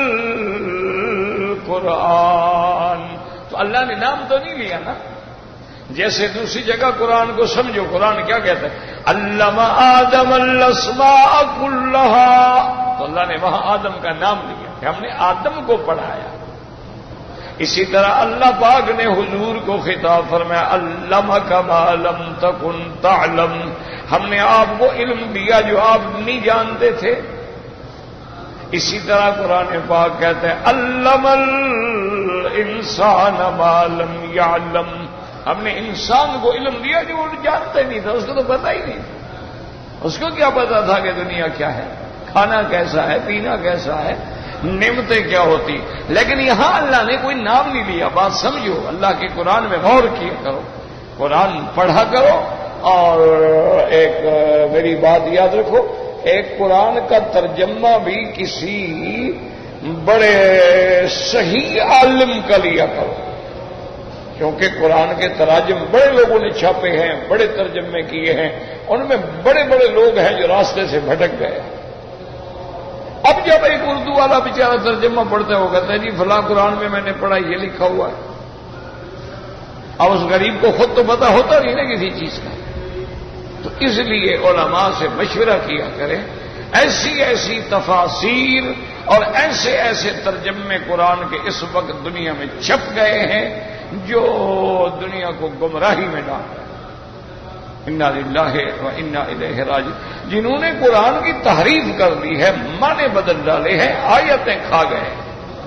القرآن، تو اللہ نے نام تو نہیں لیا نا. جیسے دوسری جگہ قرآن کو سمجھو، قرآن کیا کہتا ہے علم آدم الاسماء کلھا، تو اللہ نے وہاں آدم کا نام لیا کہ ہم نے آدم کو پڑھایا. اسی طرح اللہ پاک نے حضور کو خطاب فرمایا علمک ما لم تکن تعلم، ہم نے آپ کو علم دیا جو آپ نہیں جانتے تھے. اسی طرح قرآن پاک کہتے ہیں علم الانسان ما لم یعلم، ہم نے انسان کو علم دیا جو وہ جانتا ہی نہیں تھا، اس کو تو پتہ ہی نہیں تھا. اس کو کیا پتا تھا کہ دنیا کیا ہے، کھانا کیسا ہے، پینا کیسا ہے، نعمتیں کیا ہوتی. لیکن یہاں اللہ نے کوئی نام نہیں لیا. بات سمجھو، اللہ کے قرآن میں غور کیا کرو، قرآن پڑھا کرو. اور ایک میری بات یاد رکھو، ایک قرآن کا ترجمہ بھی کسی بڑے صحیح عالم کا لیا کرو، کیونکہ قرآن کے تراجم بڑے لوگوں نے چھاپے ہیں، بڑے ترجمے کیے ہیں، ان میں بڑے بڑے لوگ ہیں جو راستے سے بھٹک گئے. اب جب ایک اردو والا بیچارہ ترجمہ پڑھتا ہے وہ کہتا ہے جی فلاں قرآن میں میں نے پڑھا یہ لکھا ہوا ہے. اب اس غریب کو خود تو پتا ہوتا نہیں نا کسی چیز کا. تو اس لیے علماء سے مشورہ کیا کریں، ایسی ایسی تفاسیر اور ایسے ایسے ترجمے قرآن کے اس وقت دنیا میں چھپ گئے ہیں جو دنیا کو گمراہی میں ڈال رہے ہیں. انا للہ و انا الیہ راجعون. جنہوں نے قرآن کی تحریف کر دی ہے، معنی بدل ڈالے ہیں، آیتیں کھا گئے ہیں.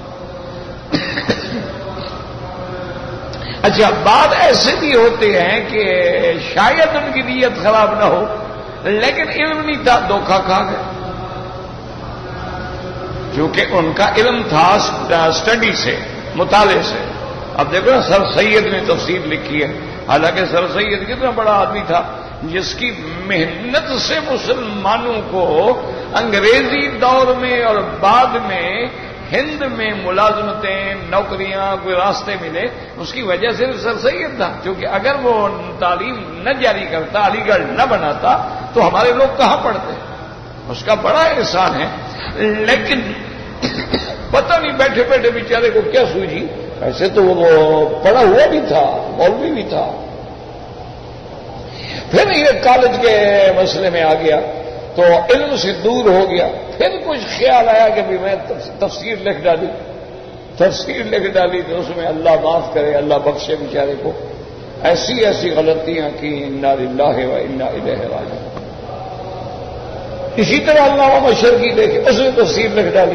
اچھا بات ایسے بھی ہوتے ہیں کہ شاید ان کی نیت خراب نہ ہو لیکن علم نہیں تھا، دھوکہ کھا گئے. کیونکہ ان کا علم تھا اسٹڈی سے، مطالعے سے. اب دیکھو نا سر سید نے تفسیر لکھی ہے، حالانکہ سر سید کتنا بڑا آدمی تھا جس کی محنت سے مسلمانوں کو انگریزی دور میں اور بعد میں ہند میں ملازمتیں، نوکریاں، کوئی راستے ملے. اس کی وجہ سے سر سید تھا، کیونکہ اگر وہ تعلیم نہ جاری کرتا، علی گڑھ نہ بناتا تو ہمارے لوگ کہاں پڑھتے. اس کا بڑا احسان ہے. لیکن پتہ نہیں بیٹھے بیٹھے بیچارے کو کیا سوجھی. ایسے تو وہ پڑھا ہوا بھی تھا، مولوی بھی تھا. پھر یہ کالج کے مسئلے میں آ گیا تو علم سے دور ہو گیا. پھر کچھ خیال آیا کہ بھی میں تفسیر لکھ ڈالی تفسیر لکھ ڈالی تو اس میں اللہ معاف کرے، اللہ بخشے بیچارے کو. ایسی ایسی غلطیاں کی، انا للہ و انا الیہ راجعون. اسی طرح علامہ مشرقی دیکھے، اس نے تفسیر لکھ ڈالی.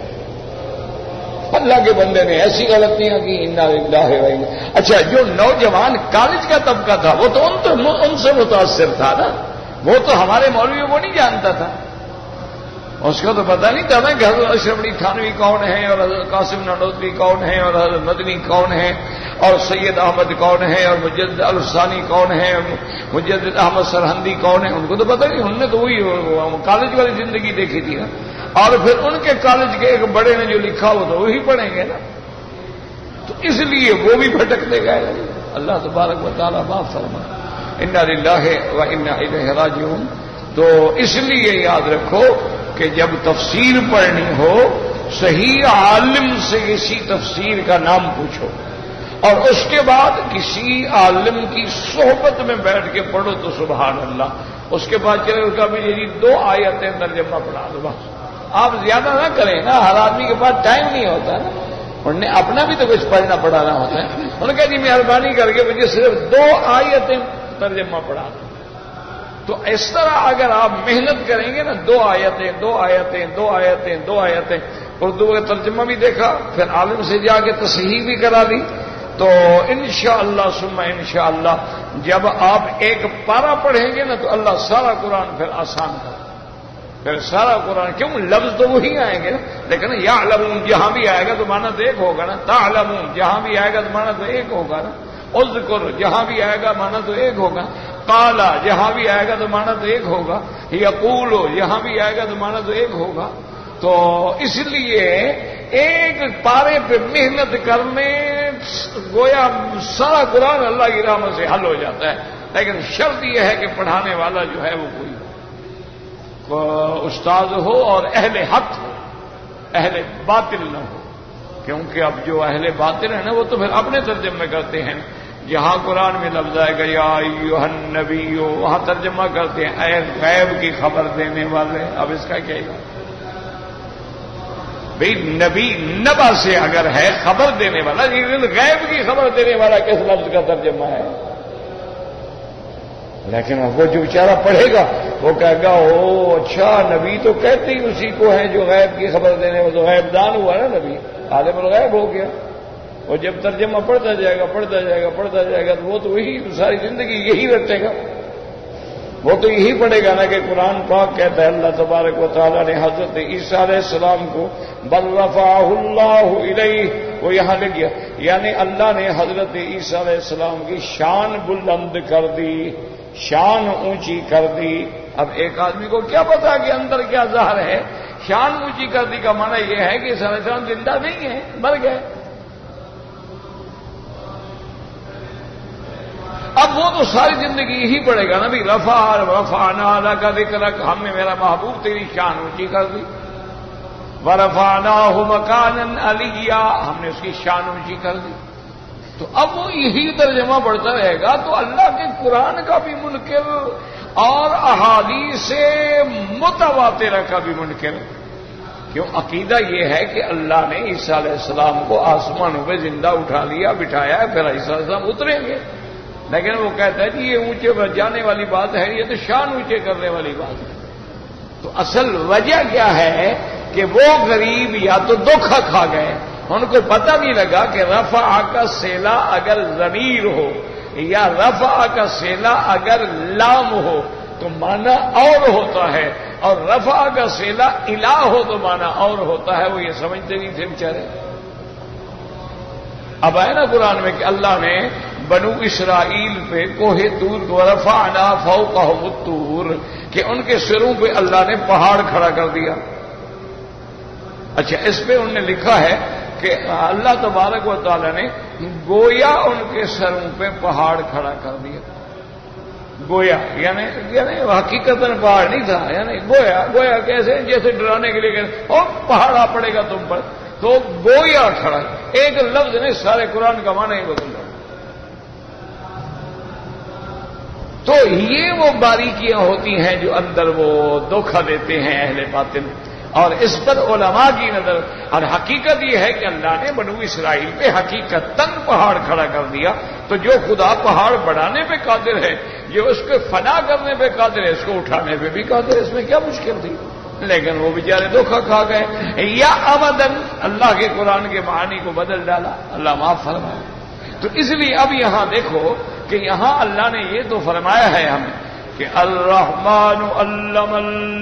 اللہ کے بندے نے ایسی غلطیاں کی، انا للہ و انا. اچھا جو نوجوان کالج کا طبقہ تھا وہ تو ان, تو ان سے متاثر تھا نا، وہ تو ہمارے مولوی وہ نہیں جانتا تھا. اس کو تو پتہ نہیں تھا نا کہ حضرت اشرف علی تھانوی کون ہے، اور حضرت قاسم نانوتوی کون ہے، اور حضرت مدنی کون ہے، اور سید احمد کون ہے، اور مجدد الفسانی کون ہے، اور مجدد احمد سرہندی کون ہے. ان کو تو پتہ نہیں، انہوں نے تو وہی کالج والی زندگی دیکھی تھی نا. اور پھر ان کے کالج کے ایک بڑے نے جو لکھا ہو تو وہی پڑھیں گے نا. تو اس لیے وہ بھی بھٹکتے گئے. اللہ تبارک و تعالیٰ معاف فرمائے. انا للہ و انا الیہ راجعون. تو اس لیے یاد رکھو کہ جب تفسیر پڑھنی ہو صحیح عالم سے کسی تفسیر کا نام پوچھو، اور اس کے بعد کسی عالم کی صحبت میں بیٹھ کے پڑھو تو سبحان اللہ. اس کے بعد چلے اس کا بھی یہی دو آیتیں ترجمہ پڑھا دو بس. آپ زیادہ نہ کریں نا، ہر آدمی کے پاس ٹائم نہیں ہوتا نا، انہوں نے اپنا بھی تو کچھ پڑھنا پڑھانا ہوتا ہے. انہوں نے کہا جی مہربانی کر کے مجھے صرف دو آیتیں ترجمہ پڑھا دو. تو اس طرح اگر آپ محنت کریں گے نا، دو آیتیں دو آیتیں دو آیتیں دو آیتیں اردو کا ترجمہ بھی دیکھا، پھر عالم سے جا کے تصحیح بھی کرا لی، تو انشاءاللہ ثم انشاءاللہ جب آپ ایک پارہ پڑھیں گے نا تو اللہ سارا قرآن پھر آسان کر. پھر سارا قرآن کیوں لفظ تو وہی آئیں گے نا، لیکن یعلمون جہاں بھی آئے گا تو معنی تو ایک ہوگا نا. تعلمون جہاں بھی آئے گا تو معنی تو ایک ہوگا نا. اذکر جہاں بھی آئے گا معنی تو ایک ہوگا. قالا جہاں بھی آئے گا تو معنی تو ایک ہوگا. یقول جہاں بھی آئے گا تو معنی تو ایک ہوگا. تو اس لیے ایک پارے پہ محنت کرنے گویا سارا قرآن اللہ کی رحمت سے حل ہو جاتا ہے، لیکن شرط یہ ہے کہ پڑھانے والا جو ہے وہ کوئی استاد ہو اور اہل حق ہو، اہل باطل نہ ہو، کیونکہ اب جو اہل باطل ہیں نا وہ تو پھر اپنے ترجمے کرتے ہیں، جہاں قرآن میں لفظ آئے گا یا ایھا النبی، وہاں ترجمہ کرتے ہیں اے غیب کی خبر دینے والے۔ اب اس کا کیا ہے بھئی، نبی نبا سے اگر ہے خبر دینے والا، لیکن غیب کی خبر دینے والا کس لفظ کا ترجمہ ہے؟ لیکن وہ جو بیچارہ پڑھے گا وہ کہے گا او اچھا نبی تو کہتے ہی اسی کو ہے جو غیب کی خبر دینے والا، تو غیب دان ہوا نا نبی، عالم الغیب ہو گیا۔ اور جب ترجمہ پڑھتا جائے گا پڑھتا جائے گا پڑھتا جائے گا تو وہ تو وہی ساری زندگی یہی رٹے گا، وہ تو یہی پڑھے گا نا کہ قرآن پاک کہتا ہے اللہ تبارک و تعالیٰ نے حضرت عیسیٰ علیہ السلام کو بل رفعہ اللہ الیہ، وہ یہاں لکھ گیا، یعنی اللہ نے حضرت عیسیٰ علیہ السلام کی شان بلند کر دی، شان اونچی کر دی۔ اب ایک آدمی کو کیا پتا کہ اندر کیا ظاہر ہے؟ شان اونچی کر دی کا معنی یہ ہے کہ عیسیٰ علیہ السلام زندہ نہیں ہے، مر گئے۔ اب وہ تو ساری زندگی یہی پڑے گا نا بھی رفع رفعنا لک ذکرک، ہم نے میرا محبوب تیری شان اونچی کر دی، ورفعناہ مکانا علیا، ہم نے اس کی شان اونچی کر دی۔ تو اب وہ یہی ترجمہ پڑھتا رہے گا تو اللہ کے قرآن کا بھی منکر اور احادیث متواترہ کا بھی منکر، کیوں؟ عقیدہ یہ ہے کہ اللہ نے عیسیٰ علیہ السلام کو آسمانوں پہ زندہ اٹھا لیا بٹھایا ہے، پھر عیسیٰ علیہ السلام اتریں گے، لیکن وہ کہتا ہے کہ یہ اونچے پر جانے والی بات ہے، یہ تو شان اونچے کرنے والی بات ہے۔ تو اصل وجہ کیا ہے کہ وہ غریب یا تو دھوکہ کھا گئے، ان کو پتہ نہیں لگا کہ رفع کا صلہ اگر ضمیر ہو یا رفع کا صلہ اگر لام ہو تو معنی اور ہوتا ہے، اور رفع کا صلہ الہ ہو تو معنی اور ہوتا ہے، وہ یہ سمجھتے نہیں تھے بیچارے۔ اب آئے نا قرآن میں کہ اللہ نے بنو اسرائیل پہ کوہ طور کو رفعنا فوقہم الطور، کہ ان کے سروں پہ اللہ نے پہاڑ کھڑا کر دیا۔ اچھا، اس پہ انہوں نے لکھا ہے کہ اللہ تبارک و تعالی نے گویا ان کے سروں پہ پہاڑ کھڑا کر دیا، گویا یعنی یعنی حقیقت پہاڑ نہیں تھا، یعنی گویا گویا کیسے؟ جیسے ڈرانے کے لیے کہتے اور پہاڑ آ پڑے گا تم پر، تو گویا کھڑا، ایک لفظ نے سارے قرآن کا معنی ہی بدل دیا۔ تو یہ وہ باریکیاں ہوتی ہیں جو اندر وہ دھوکہ دیتے ہیں اہل باطل، اور اس پر علماء کی نظر، اور حقیقت یہ ہے کہ اللہ نے بنو اسرائیل پہ حقیقتاً پہاڑ کھڑا کر دیا، تو جو خدا پہاڑ بڑھانے پہ قادر ہے، جو اس کو فنا کرنے پہ قادر ہے، اس کو اٹھانے پہ بھی قادر ہے، اس میں کیا مشکل تھی؟ لیکن وہ بیچارے دھوکہ کھا گئے، یا ابداً اللہ کے قرآن کے معانی کو بدل ڈالا، اللہ معاف فرمائے۔ تو اس لیے اب یہاں دیکھو کہ یہاں اللہ نے یہ تو فرمایا ہے ہمیں کہ الرحمن علم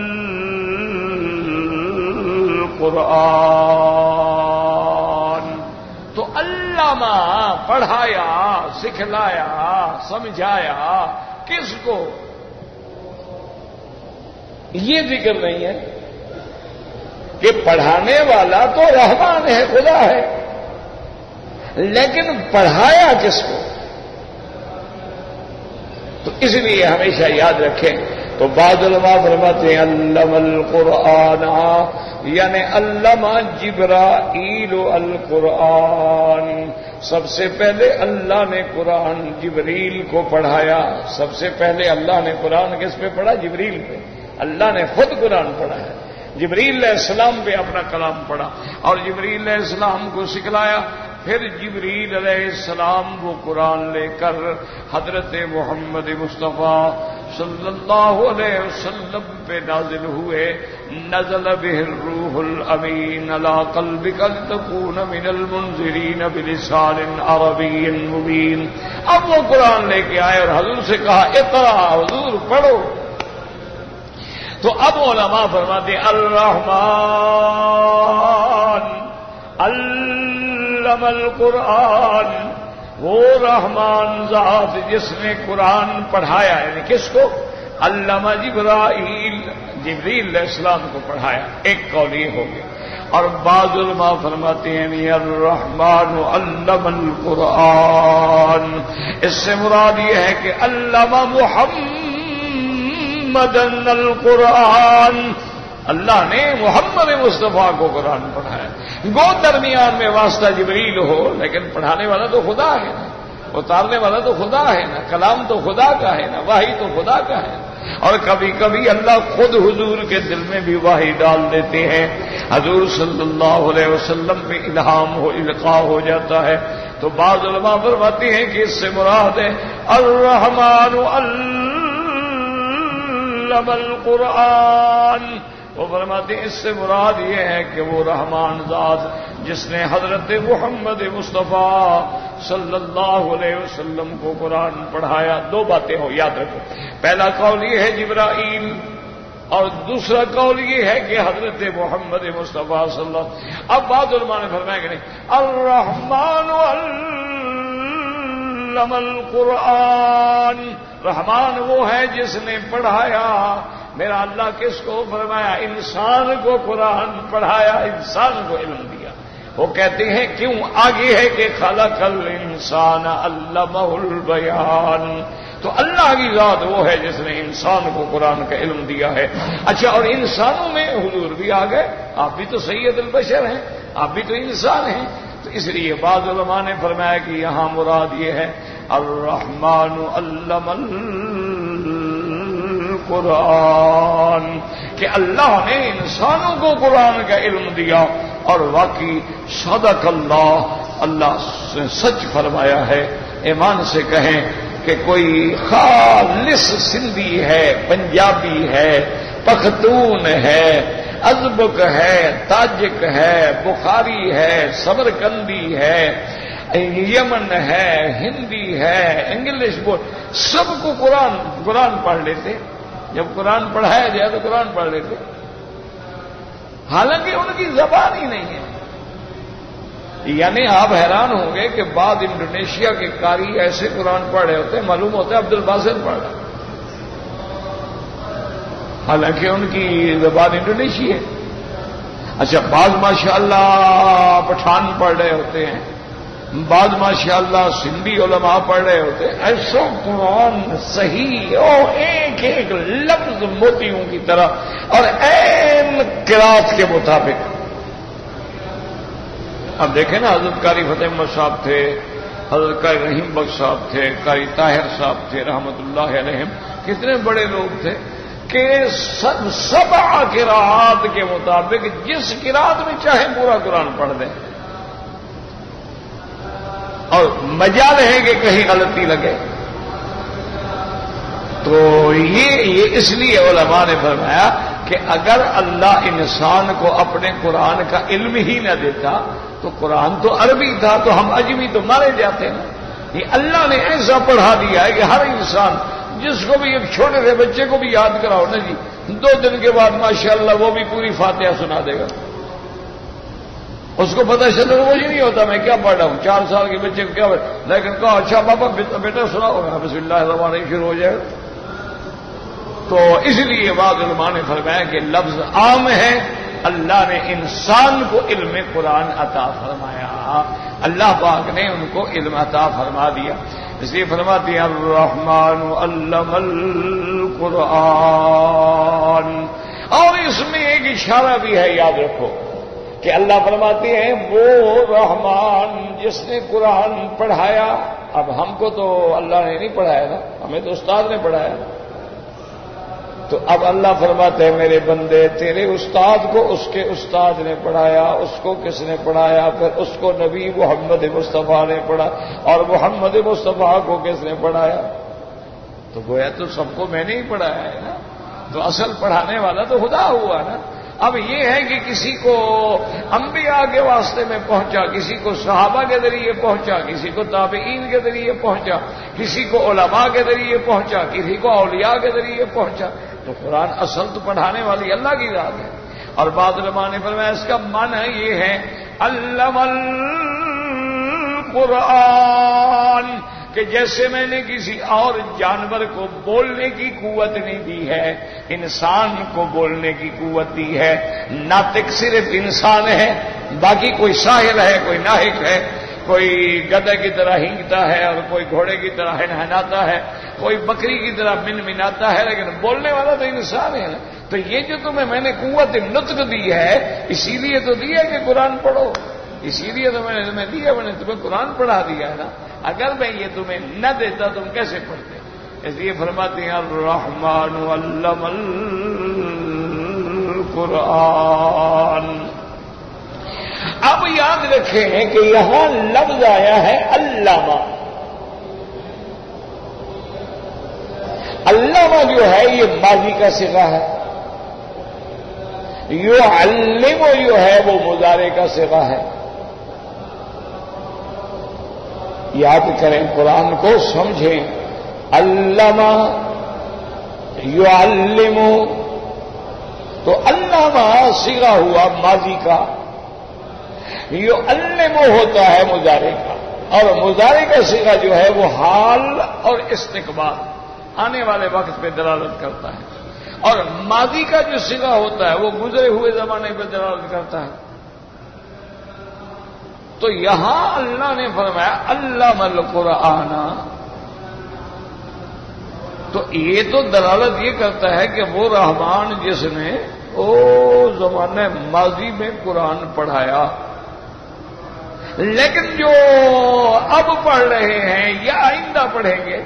القرآن، تو علامہ پڑھایا، سکھلایا، سمجھایا، کس کو؟ یہ ذکر نہیں ہے کہ پڑھانے والا تو رحمان ہے، خدا ہے، لیکن پڑھایا کس کو؟ تو اس لیے ہمیشہ یاد رکھیں، تو بعض علماء فرماتے ہیں علم القرآن، یعنی علامہ جبرائیل القرآن، سب سے پہلے اللہ نے قرآن جبریل کو پڑھایا، سب سے پہلے اللہ نے قرآن کس پہ پڑھا؟ جبریل پہ، اللہ نے خود قرآن پڑھا ہے، جبریل علیہ السلام پہ اپنا کلام پڑھا اور جبریل علیہ السلام کو سکھلایا، پھر جبریل علیہ السلام وہ قرآن لے کر حضرت محمد مصطفیٰ صلی اللہ علیہ وسلم پہ نازل ہوئے، نزل بہ الروح الامین علی قلبک لتکون من المنذرین بلسان عربی مبین۔ اب وہ قرآن لے کے آئے اور حضور سے کہا اقرا، حضور پڑھو۔ تو اب علماء فرماتے ہیں الرحمن علم القرآن، وہ رحمان ذات جس نے قرآن پڑھایا، یعنی کس کو؟ علامہ جبرائیل، جبریل علیہ السلام کو پڑھایا، ایک قول یہ ہو گیا. اور بعض علماء فرماتے ہیں الرحمن علم القرآن، اس سے مراد یہ ہے کہ علم محمدن القرآن، اللہ نے محمد مصطفیٰ کو قرآن پڑھایا. گو درمیان میں واسطہ جبریل ہو، لیکن پڑھانے والا تو خدا ہے نا، اتارنے والا تو خدا ہے نا، کلام تو خدا کا ہے نا، وحی تو خدا کا ہے. اور کبھی کبھی اللہ خود حضور کے دل میں بھی وحی ڈال دیتے ہیں، حضور صلی اللہ علیہ وسلم پہ الہام ہو القاء ہو جاتا ہے. تو بعض علماء فرماتے ہیں کہ اس سے مراد ہے الرحمن علم القرآن. وہ فرماتے ہیں اس سے مراد یہ ہے کہ وہ رحمان ذات جس نے حضرت محمد مصطفیٰ صلی اللہ علیہ وسلم کو قرآن پڑھایا. دو باتیں ہو، یاد رکھو. پہلا قول یہ ہے جبرائیل، اور دوسرا قول یہ ہے کہ حضرت محمد مصطفیٰ صلی اللہ علیہ وسلم. اب بعض علماء نے فرمایا کہ نہیں، الرحمن علم القرآن، رحمان وہ ہے جس نے پڑھایا. میرا اللہ کس کو فرمایا؟ انسان کو قرآن پڑھایا، انسان کو علم دیا. وہ کہتے ہیں کیوں؟ آگے ہے کہ خلق الانسان علمہ البیان. تو اللہ کی ذات وہ ہے جس نے انسان کو قرآن کا علم دیا ہے. اچھا، اور انسانوں میں حضور بھی آ گئے، آپ بھی تو سید البشر ہیں، آپ بھی تو انسان ہیں. تو اس لیے بعض علماء نے فرمایا کہ یہاں مراد یہ ہے الرحمن علم القرآن، کہ اللہ نے انسانوں کو قرآن کا علم دیا. اور واقعی صدق اللہ، اللہ نے سچ فرمایا ہے. ایمان سے کہیں کہ کوئی خالص سندھی ہے، پنجابی ہے، پختون ہے، ازبک ہے، تاجک ہے، بخاری ہے، سمرقندی ہے، یمن ہے، ہندی ہے، انگلش بول، سب کو قرآن قرآن پڑھ لیتے. جب قرآن پڑھایا جائے تو قرآن پڑھ لیتے، حالانکہ ان کی زبان ہی نہیں ہے. یعنی آپ حیران ہوں گے کہ بعد انڈونیشیا کے قاری ایسے قرآن پڑھ رہے ہوتے ہیں، معلوم ہوتا ہے عبد الباسط پڑھ رہا، حالانکہ ان کی زبان انڈونیشی ہے. اچھا، بعض ماشاءاللہ پٹھان پڑھ رہے ہوتے ہیں، بعض ماشاءاللہ سندھی علماء پڑھ رہے ہوتے ہیں. ایسا قرآن صحیح اور ایک ایک لفظ موتیوں کی طرح اور عین قرات کے مطابق. اب دیکھیں نا، حضرت قاری فتح احمد صاحب تھے، حضرت قاری رحیم بخش صاحب تھے، قاری طاہر صاحب تھے رحمت اللہ علیہم، کتنے بڑے لوگ تھے کہ سب سبع قرات کے مطابق جس قرات میں چاہے پورا قرآن پڑھ دیں، اور مجال ہے کہ کہیں غلطی لگے. تو یہ یہ اس لیے علماء نے فرمایا کہ اگر اللہ انسان کو اپنے قرآن کا علم ہی نہ دیتا تو قرآن تو عربی تھا، تو ہم اجمی تو مارے جاتے نا. یہ اللہ نے ایسا پڑھا دیا ہے کہ ہر انسان، جس کو بھی ایک چھوٹے سے بچے کو بھی یاد کراؤ نا جی، دو دن کے بعد ماشاءاللہ وہ بھی پوری فاتحہ سنا دے گا. اس کو پتہ چلے وہ ہی نہیں ہوتا میں کیا پڑھ رہا ہوں، چار سال کے بچے کو کیا، لیکن کہا اچھا بابا بیٹا سنا ہوگا، بسم اللہ الرحمن الرحیم شروع ہو جائے. تو اس لیے بعض علماء نے فرمایا کہ لفظ عام ہے، اللہ نے انسان کو علم قرآن عطا فرمایا، اللہ پاک نے ان کو علم عطا فرما دیا. اس لیے فرماتے ہیں الرحمن علم القرآن. اور اس میں ایک اشارہ بھی ہے، یاد رکھو کہ اللہ فرماتے ہیں وہ رحمان جس نے قرآن پڑھایا. اب ہم کو تو اللہ نے نہیں پڑھایا نا، ہمیں تو استاد نے پڑھایا. تو اب اللہ فرماتے ہیں میرے بندے، تیرے استاد کو اس کے استاد نے پڑھایا، اس کو کس نے پڑھایا؟ پھر اس کو نبی محمد مصطفیٰ نے پڑھا، اور محمد مصطفیٰ کو کس نے پڑھایا؟ تو گویا تو سب کو میں نے ہی پڑھایا ہے نا. تو اصل پڑھانے والا تو خدا ہوا نا. اب یہ ہے کہ کسی کو انبیاء کے واسطے میں پہنچا، کسی کو صحابہ کے ذریعے پہنچا، کسی کو تابعین کے ذریعے پہنچا، کسی کو علماء کے ذریعے پہنچا، کسی کو اولیاء کے ذریعے پہنچا. تو قرآن اصل تو پڑھانے والی اللہ کی ذات ہے. اور بعض علماء نے فرمایا اس کا معنی یہ ہے علم القرآن، کہ کہ جیسے میں نے کسی اور جانور کو بولنے کی قوت نہیں دی ہے، انسان کو بولنے کی قوت دی ہے۔ ناطق صرف انسان ہے، باقی کوئی ساحر ہے، کوئی ناحق ہے، کوئی گدھے کی طرح ہینگتا ہے اور کوئی گھوڑے کی طرح ہنہناتا ہے، کوئی بکری کی طرح من مناتا ہے، لیکن بولنے والا تو انسان ہے نا۔ تو یہ جو تمہیں میں نے قوت نطق دی ہے، اسی لیے تو دیا کہ قرآن پڑھو، اسی لیے تو میں نے تمہیں دیا، میں نے تمہیں قرآن پڑھا دیا ہے نا۔ اگر میں یہ تمہیں نہ دیتا تم کیسے پڑھتے؟ اس لیے فرماتے ہیں الرحمن علم القرآن۔ اب یاد رکھیں کہ یہاں لفظ آیا ہے علامہ۔ علامہ جو ہے یہ ماضی کا صیغہ ہے، یعلم جو ہے وہ مضارع کا صیغہ ہے۔ یاد کریں، قرآن کو سمجھیں۔ علامہ یعلم، تو علامہ صیغہ ہوا ماضی کا، یعلم ہوتا ہے مضارع کا، اور مضارع کا صیغہ جو ہے وہ حال اور استقبال، آنے والے وقت پہ دلالت کرتا ہے، اور ماضی کا جو صیغہ ہوتا ہے وہ گزرے ہوئے زمانے پہ دلالت کرتا ہے۔ تو یہاں اللہ نے فرمایا علم القرآن، تو یہ تو دلالت یہ کرتا ہے کہ وہ رحمان جس نے او زمانے ماضی میں قرآن پڑھایا، لیکن جو اب پڑھ رہے ہیں یا آئندہ پڑھیں گے،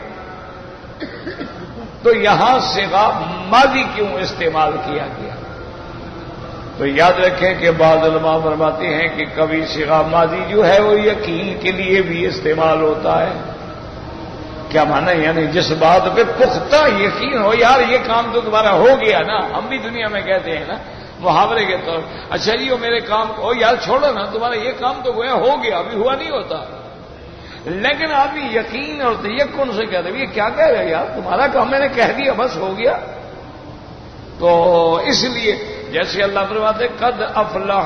تو یہاں صیغہ ماضی کیوں استعمال کیا گیا؟ تو یاد رکھیں کہ بعض علماء فرماتے ہیں کہ کبھی صیغہ ماضی جو ہے وہ یقین کے لیے بھی استعمال ہوتا ہے۔ کیا مانا؟ یعنی جس بات پہ پختہ یقین ہو، یار یہ کام تو تمہارا ہو گیا نا۔ ہم بھی دنیا میں کہتے ہیں نا محاورے کے طور، اچھا جی وہ میرے کام کو یار چھوڑو نا، تمہارا یہ کام تو گویا ہو گیا، ابھی ہوا نہیں ہوتا، لیکن آدمی یقین اور تیقن سے کہتے ہیں یہ کیا کہہ رہے یار، تمہارا کام میں نے کہہ دیا بس ہو گیا۔ تو اس لیے جیسے اللہ فرماتے قد افلح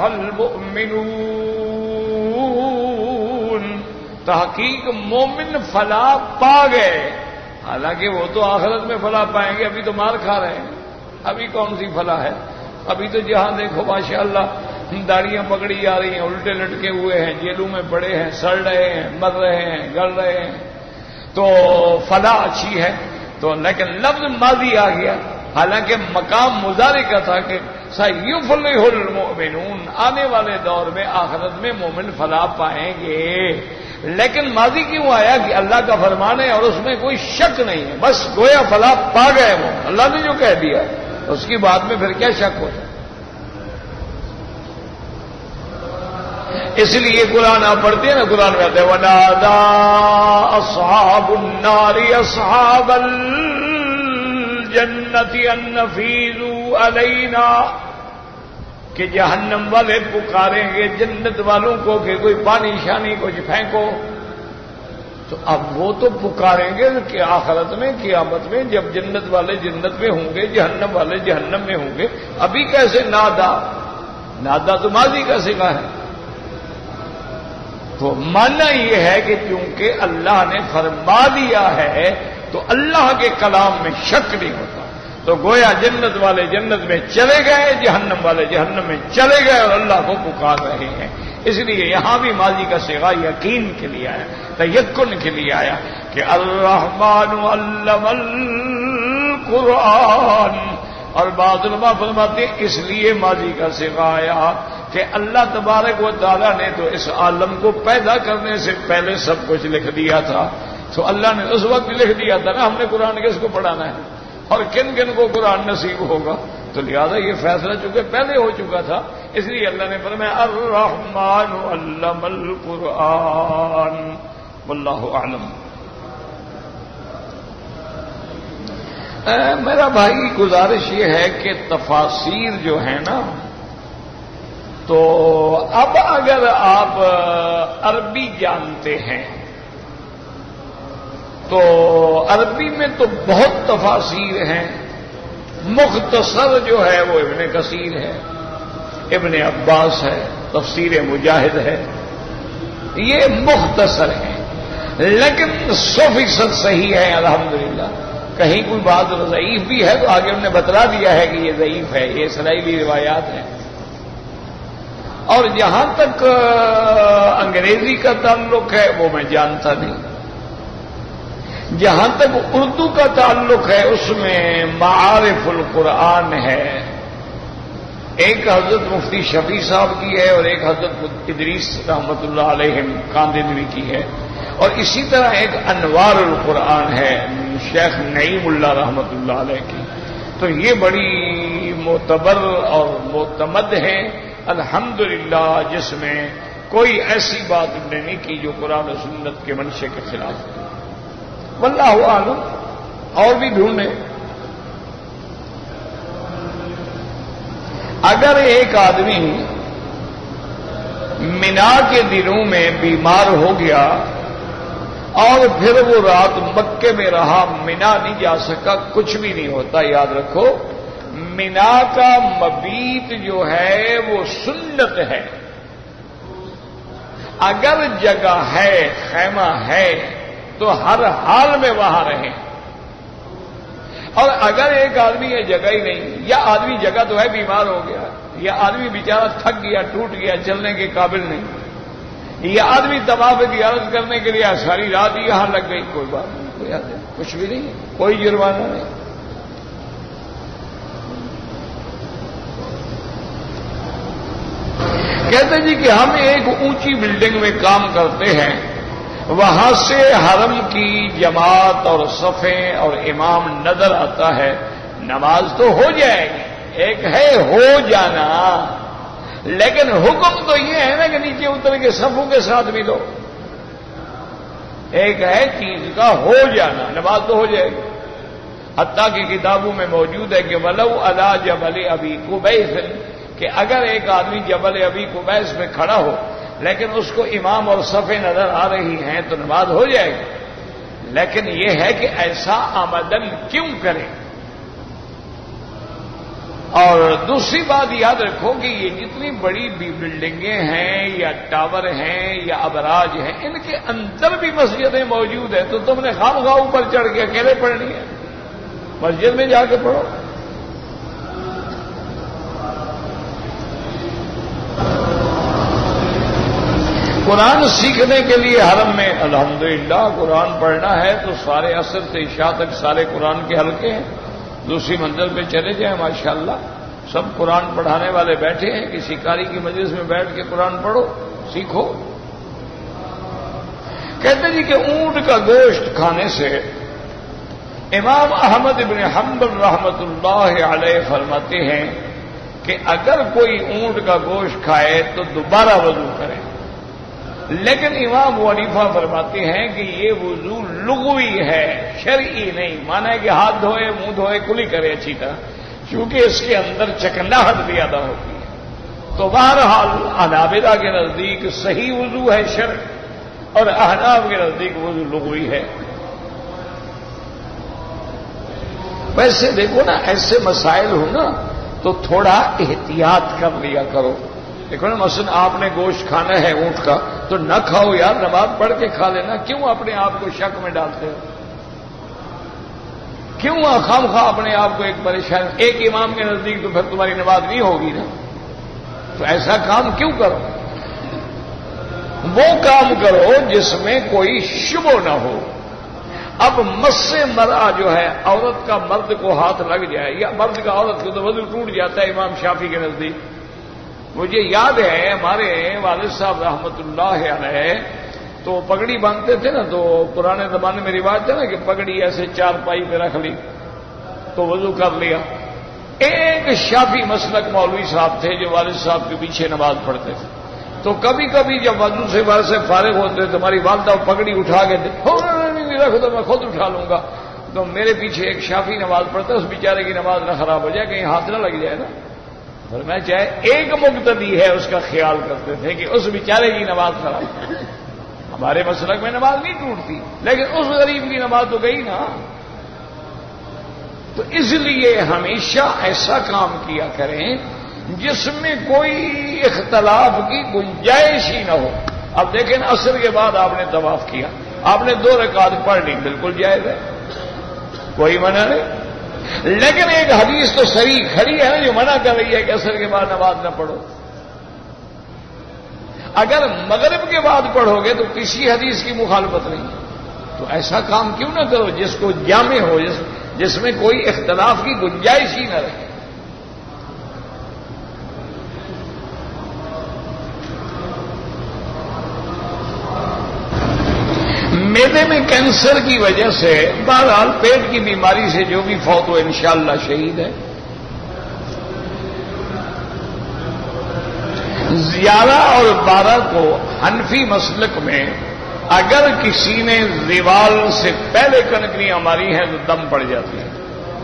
المؤمنون، تحقیق مومن فلاح پا گئے، حالانکہ وہ تو آخرت میں فلاح پائیں گے، ابھی تو مار کھا رہے ہیں، ابھی کون سی فلاح ہے؟ ابھی تو جہاں دیکھو ماشاءاللہ داڑیاں پکڑی جا رہی ہیں، الٹے لٹکے ہوئے ہیں، جیلوں میں پڑے ہیں، سڑ رہے ہیں، مر رہے ہیں، گل رہے ہیں، تو فلاح اچھی ہے۔ تو لیکن لفظ ماضی آ گیا، حالانکہ مقام مضارع کا تھا کہ سیفلح المؤمنون، آنے والے دور میں آخرت میں مومن فلاح پائیں گے، لیکن ماضی کیوں آیا؟ کہ اللہ کا فرمان ہے اور اس میں کوئی شک نہیں ہے، بس گویا فلاح پا گئے وہ، اللہ نے جو کہہ دیا اس کی بات میں پھر کیا شک ہوتا ہے؟ اس لیے قرآن آپ پڑھتے ہیں نا، قرآن میں آتے ہیں وَنَادَى أَصْحَابُ النَّارِ أَصْحَابَ الْجَنَّةِ أَنْ نَفِيضُوا عَلَيْنَا، کہ جہنم والے پکاریں گے جنت والوں کو کہ کوئی پانی شانی کچھ پھینکو۔ تو اب وہ تو پکاریں گے کہ آخرت میں قیامت میں جب جنت والے جنت میں ہوں گے، جہنم والے جہنم میں ہوں گے، ابھی کیسے نادا؟ نادا تو ماضی کا صیغہ ہے۔ تو ماننا یہ ہے کہ چونکہ اللہ نے فرما دیا ہے تو اللہ کے کلام میں شک نہیں ہوتا، تو گویا جنت والے جنت میں چلے گئے، جہنم والے جہنم میں چلے گئے اور اللہ کو پکار رہے ہیں۔ اس لیے یہاں بھی ماضی کا صیغہ یقین کے لیے آیا، تیقن کے لیے آیا کہ الرحمن علم القرآن، اور بعض علماء فرماتے ہیں اس لیے ماضی کا صیغہ آیا کہ اللہ تبارک و تعالیٰ نے تو اس عالم کو پیدا کرنے سے پہلے سب کچھ لکھ دیا تھا، تو اللہ نے اس وقت لکھ دیا تھا نا ہم نے قرآن کس کو پڑھانا ہے اور کن کن کو قرآن نصیب ہوگا، تو لہذا یہ فیصلہ چونکہ پہلے ہو چکا تھا، اس لیے اللہ نے فرمایا الرحمن علم القرآن واللہ اعلم۔ میرا بھائی گزارش یہ ہے کہ تفاسیر جو ہیں نا، تو اب اگر آپ عربی جانتے ہیں تو عربی میں تو بہت تفاسیر ہیں، مختصر جو ہے وہ ابن کثیر ہے، ابن عباس ہے، تفسیر مجاہد ہے، یہ مختصر ہیں، لیکن سو فیصد صحیح ہے الحمدللہ. کہیں کوئی بات ضعیف بھی ہے تو آگے انہوں نے بتلا دیا ہے کہ یہ ضعیف ہے، یہ اسرائیلی روایات ہیں. اور جہاں تک انگریزی کا تعلق ہے وہ میں جانتا نہیں. جہاں تک اردو کا تعلق ہے اس میں معارف القرآن ہے، ایک حضرت مفتی شفیع صاحب کی ہے اور ایک حضرت ادریس رحمت اللہ علیہ کاندنوی کی ہے، اور اسی طرح ایک انوار القرآن ہے شیخ نعیم اللہ رحمت اللہ علیہ کی. تو یہ بڑی معتبر اور معتمد ہیں الحمدللہ، جس میں کوئی ایسی بات انہوں نے نہیں کی جو قرآن و سنت کے منشے کے خلاف ہے. واللہ اعلم، اور بھی ڈھونڈیں. اگر ایک آدمی مینا کے دنوں میں بیمار ہو گیا اور پھر وہ رات مکے میں رہا، مینا نہیں جا سکا، کچھ بھی نہیں ہوتا. یاد رکھو مینا کا مبیت جو ہے وہ سنت ہے. اگر جگہ ہے، خیمہ ہے تو ہر حال میں وہاں رہیں. اور اگر ایک آدمی یہ جگہ ہی نہیں، یا آدمی جگہ تو ہے بیمار ہو گیا، یا آدمی بیچارہ تھک گیا ٹوٹ گیا چلنے کے قابل نہیں، یا آدمی طواف زیارت کرنے کے لیے ساری رات یہاں لگ گئی، کوئی بات نہیں، کوئی کچھ بھی نہیں، کوئی جرمانہ نہیں. کہتے جی کہ ہم ایک اونچی بلڈنگ میں کام کرتے ہیں، وہاں سے حرم کی جماعت اور صفیں اور امام نظر آتا ہے، نماز تو ہو جائے گی. ایک ہے ہو جانا، لیکن حکم تو یہ ہے نا کہ نیچے اتر کے صفوں کے ساتھ بھی دو. ایک ہے چیز کا ہو جانا، نماز تو ہو جائے گی. حتیٰ کی کتابوں میں موجود ہے کہ ولو علی جبل ابی قبیس، کہ اگر ایک آدمی جبل ابی قبیس میں کھڑا ہو لیکن اس کو امام اور صفیں نظر آ رہی ہیں تو نماز ہو جائے گی. لیکن یہ ہے کہ ایسا آمدن کیوں کریں. اور دوسری بات یاد رکھو کہ یہ جتنی بڑی بھی بلڈنگیں ہیں یا ٹاور ہیں یا ابراج ہیں، ان کے اندر بھی مسجدیں موجود ہیں. تو تم نے خامخواہ اوپر چڑھ کے اکیلے پڑھنی ہے، مسجد میں جا کے پڑھو. قرآن سیکھنے کے لیے حرم میں الحمدللہ قرآن پڑھنا ہے تو سارے عصر سے عشاء تک سارے قرآن کے حلقے ہیں. دوسری منزل پہ چلے جائیں ماشاءاللہ سب قرآن پڑھانے والے بیٹھے ہیں. کسی قاری کی مجلس میں بیٹھ کے قرآن پڑھو، سیکھو. کہتے جی کہ اونٹ کا گوشت کھانے سے امام احمد بن حنبل رحمت اللہ علیہ فرماتے ہیں کہ اگر کوئی اونٹ کا گوشت کھائے تو دوبارہ وضو کرے. لیکن امام ابو حنیفہ فرماتے ہیں کہ یہ وضو لغوی ہے، شرعی نہیں. مانا ہے کہ ہاتھ دھوئے، منہ دھوئے، کلی کرے اچھی طرح، کیونکہ اس کے اندر چکناہٹ بھی ادا ہوتی ہے. تو بہرحال حنابلہ کے نزدیک صحیح وضو ہے شرع، اور احناف کے نزدیک وضو لغوی ہے. ویسے دیکھو نا ایسے مسائل ہو نا تو تھوڑا احتیاط کر لیا کرو. دیکھو نا مثلا آپ نے گوشت کھانا ہے اونٹ کا تو نہ کھاؤ یار، نماز پڑھ کے کھا لینا. کیوں اپنے آپ کو شک میں ڈالتے ہو؟ کیوں خام خواہ اپنے آپ کو ایک پریشان؟ ایک امام کے نزدیک تو پھر تمہاری نماز نہیں ہوگی نا. تو ایسا کام کیوں کرو؟ وہ کام کرو جس میں کوئی شبہ نہ ہو. اب مس مرا جو ہے عورت کا مرد کو ہاتھ لگ جائے یا مرد کا عورت کو، تو وضو ٹوٹ جاتا ہے امام شافعی کے نزدیک. مجھے یاد ہے ہمارے والد صاحب رحمت اللہ علیہ تو پگڑی باندھتے تھے نا، تو پرانے زمانے میں رواج تھا نا کہ پگڑی ایسے چار پائی پہ رکھ لی تو وضو کر لیا. ایک شافعی مسلک مولوی صاحب تھے جو والد صاحب کے پیچھے نماز پڑھتے تھے. تو کبھی کبھی جب وضو سے بار سے فارغ ہوتے تو ہماری والدہ پگڑی اٹھا کے رکھو تو میں خود اٹھا لوں گا. تو میرے پیچھے ایک شافعی نماز پڑھتا ہے، اس بیچارے کی نماز نہ خراب ہو جائے، کہیں ہاتھ نہ لگ جائے نا. اور میں چاہے ایک مقتدی ہے اس کا خیال کرتے تھے کہ اس بیچارے کی نماز خراب. ہمارے مسلک میں نماز نہیں ٹوٹتی، لیکن اس غریب کی نماز تو گئی نا. تو اس لیے ہمیشہ ایسا کام کیا کریں جس میں کوئی اختلاف کی گنجائش ہی نہ ہو. اب دیکھیں عصر کے بعد آپ نے طواف کیا، آپ نے دو رکعت پڑھ لی، بالکل جائز ہے، کوئی منع نہیں۔ لیکن ایک حدیث تو صحیح کھڑی ہے نا جو منع کر رہی ہے کہ عصر کے بعد نماز نہ پڑھو۔ اگر مغرب کے بعد پڑھو گے تو کسی حدیث کی مخالفت نہیں، تو ایسا کام کیوں نہ کرو جس کو جامع ہو، جس, جس میں کوئی اختلاف کی گنجائش ہی نہ رہے۔ میدے میں کینسر کی وجہ سے، بہرحال پیٹ کی بیماری سے جو بھی فوت ہو انشاءاللہ شہید ہے۔ گیارہ اور بارہ کو حنفی مسلک میں اگر کسی نے زوال سے پہلے کنکریاں ماری ہیں تو دم پڑ جاتی ہے۔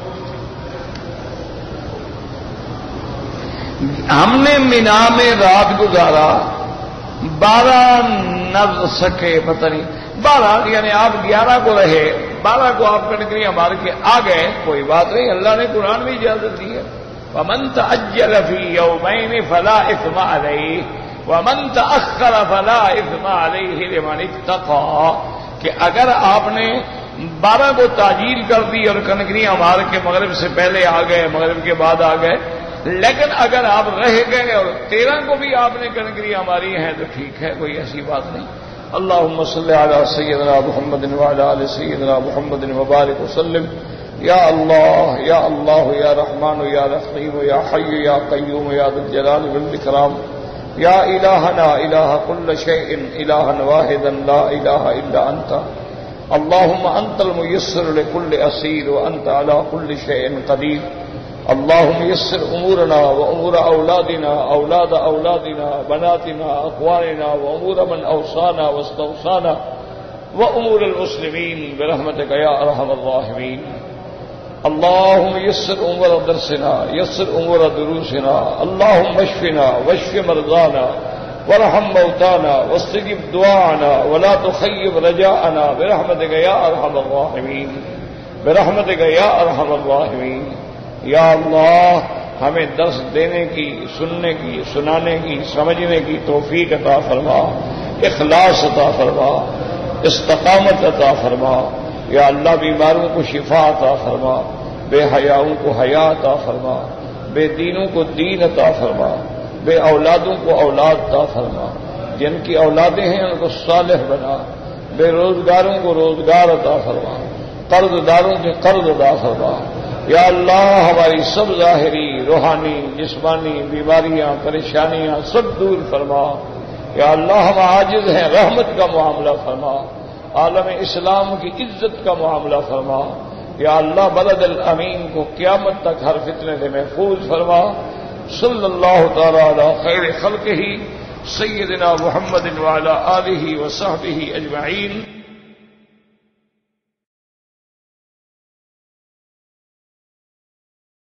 ہم نے مینا میں رات گزارا، بارہ نہ سکے پتہ نہیں، بارہ یعنی آپ گیارہ کو رہے، بارہ کو آپ کنکریاں مار کے آ گئے، کوئی بات نہیں، اللہ نے قرآن میں اجازت دی ہے۔ وَمَن تَعَجَّلَ فِي يَوْمَيْنِ فَلَا إِثْمَ عَلَيْهِ وَمَن تَأَخَّرَ فَلَا إِثْمَ عَلَيْهِ لِمَنِ اتَّقَىٰ، کہ اگر آپ نے بارہ کو تعجیل کر دی اور کنکریاں مار کے مغرب سے پہلے آ گئے، مغرب کے بعد آ گئے، لیکن اگر آپ رہ گئے اور تیرہ کو بھی آپ نے کنکریاں ماری ہیں تو ٹھیک ہے، کوئی ایسی بات نہیں۔ اللهم صل على سيدنا محمد وعلى آل سيدنا محمد وبارك وسلم۔ یا اللہ یا اللہ یا رحمان یا رحیم یا حی یا قیوم یا ذو الجلال والاکرام، یا الہنا الہ کل شیء الہا واحدا لا الہ الا انت، اللهم انت الميسر لكل اسیر وانت على كل شيء قدیر، اللهم يسر امورنا وامور اولادنا اولاد اولادنا بناتنا اخواننا وامور من اوصانا واستوصانا وامور المسلمین برحمتك یا ارحم الراحمین۔ اللهم يسر امور درسنا، يسر امور دروسنا، اللهم اشفنا واشف مرضانا وارحم موتانا واستجب دعانا ولا تخيب رجاءنا برحمتك يا ارحم الراحمين، برحمتك يا ارحم الراحمين۔ یا اللہ ہمیں درس دینے کی، سننے کی، سنانے کی، سمجھنے کی توفیق عطا فرما، اخلاص عطا فرما، استقامت عطا فرما۔ یا اللہ بیماروں کو شفا عطا فرما، بے حیاؤں کو حیا عطا فرما، بے دینوں کو دین عطا فرما، بے اولادوں کو اولاد عطا فرما، جن کی اولادیں ہیں ان کو صالح بنا، بے روزگاروں کو روزگار عطا فرما، قرض داروں کے قرض عطا فرما۔ یا اللہ ہماری سب ظاہری، روحانی، جسمانی بیماریاں، پریشانیاں سب دور فرما۔ یا اللہ ہم عاجز ہیں، رحمت کا معاملہ فرما، عالم اسلام کی عزت کا معاملہ فرما۔ یا اللہ بلد الامین کو قیامت تک ہر فتنے سے محفوظ فرما۔ صلی اللہ تعالی علی خیر خلقہ سیدنا محمد وعلی آلہ وصحبہ اجمعین۔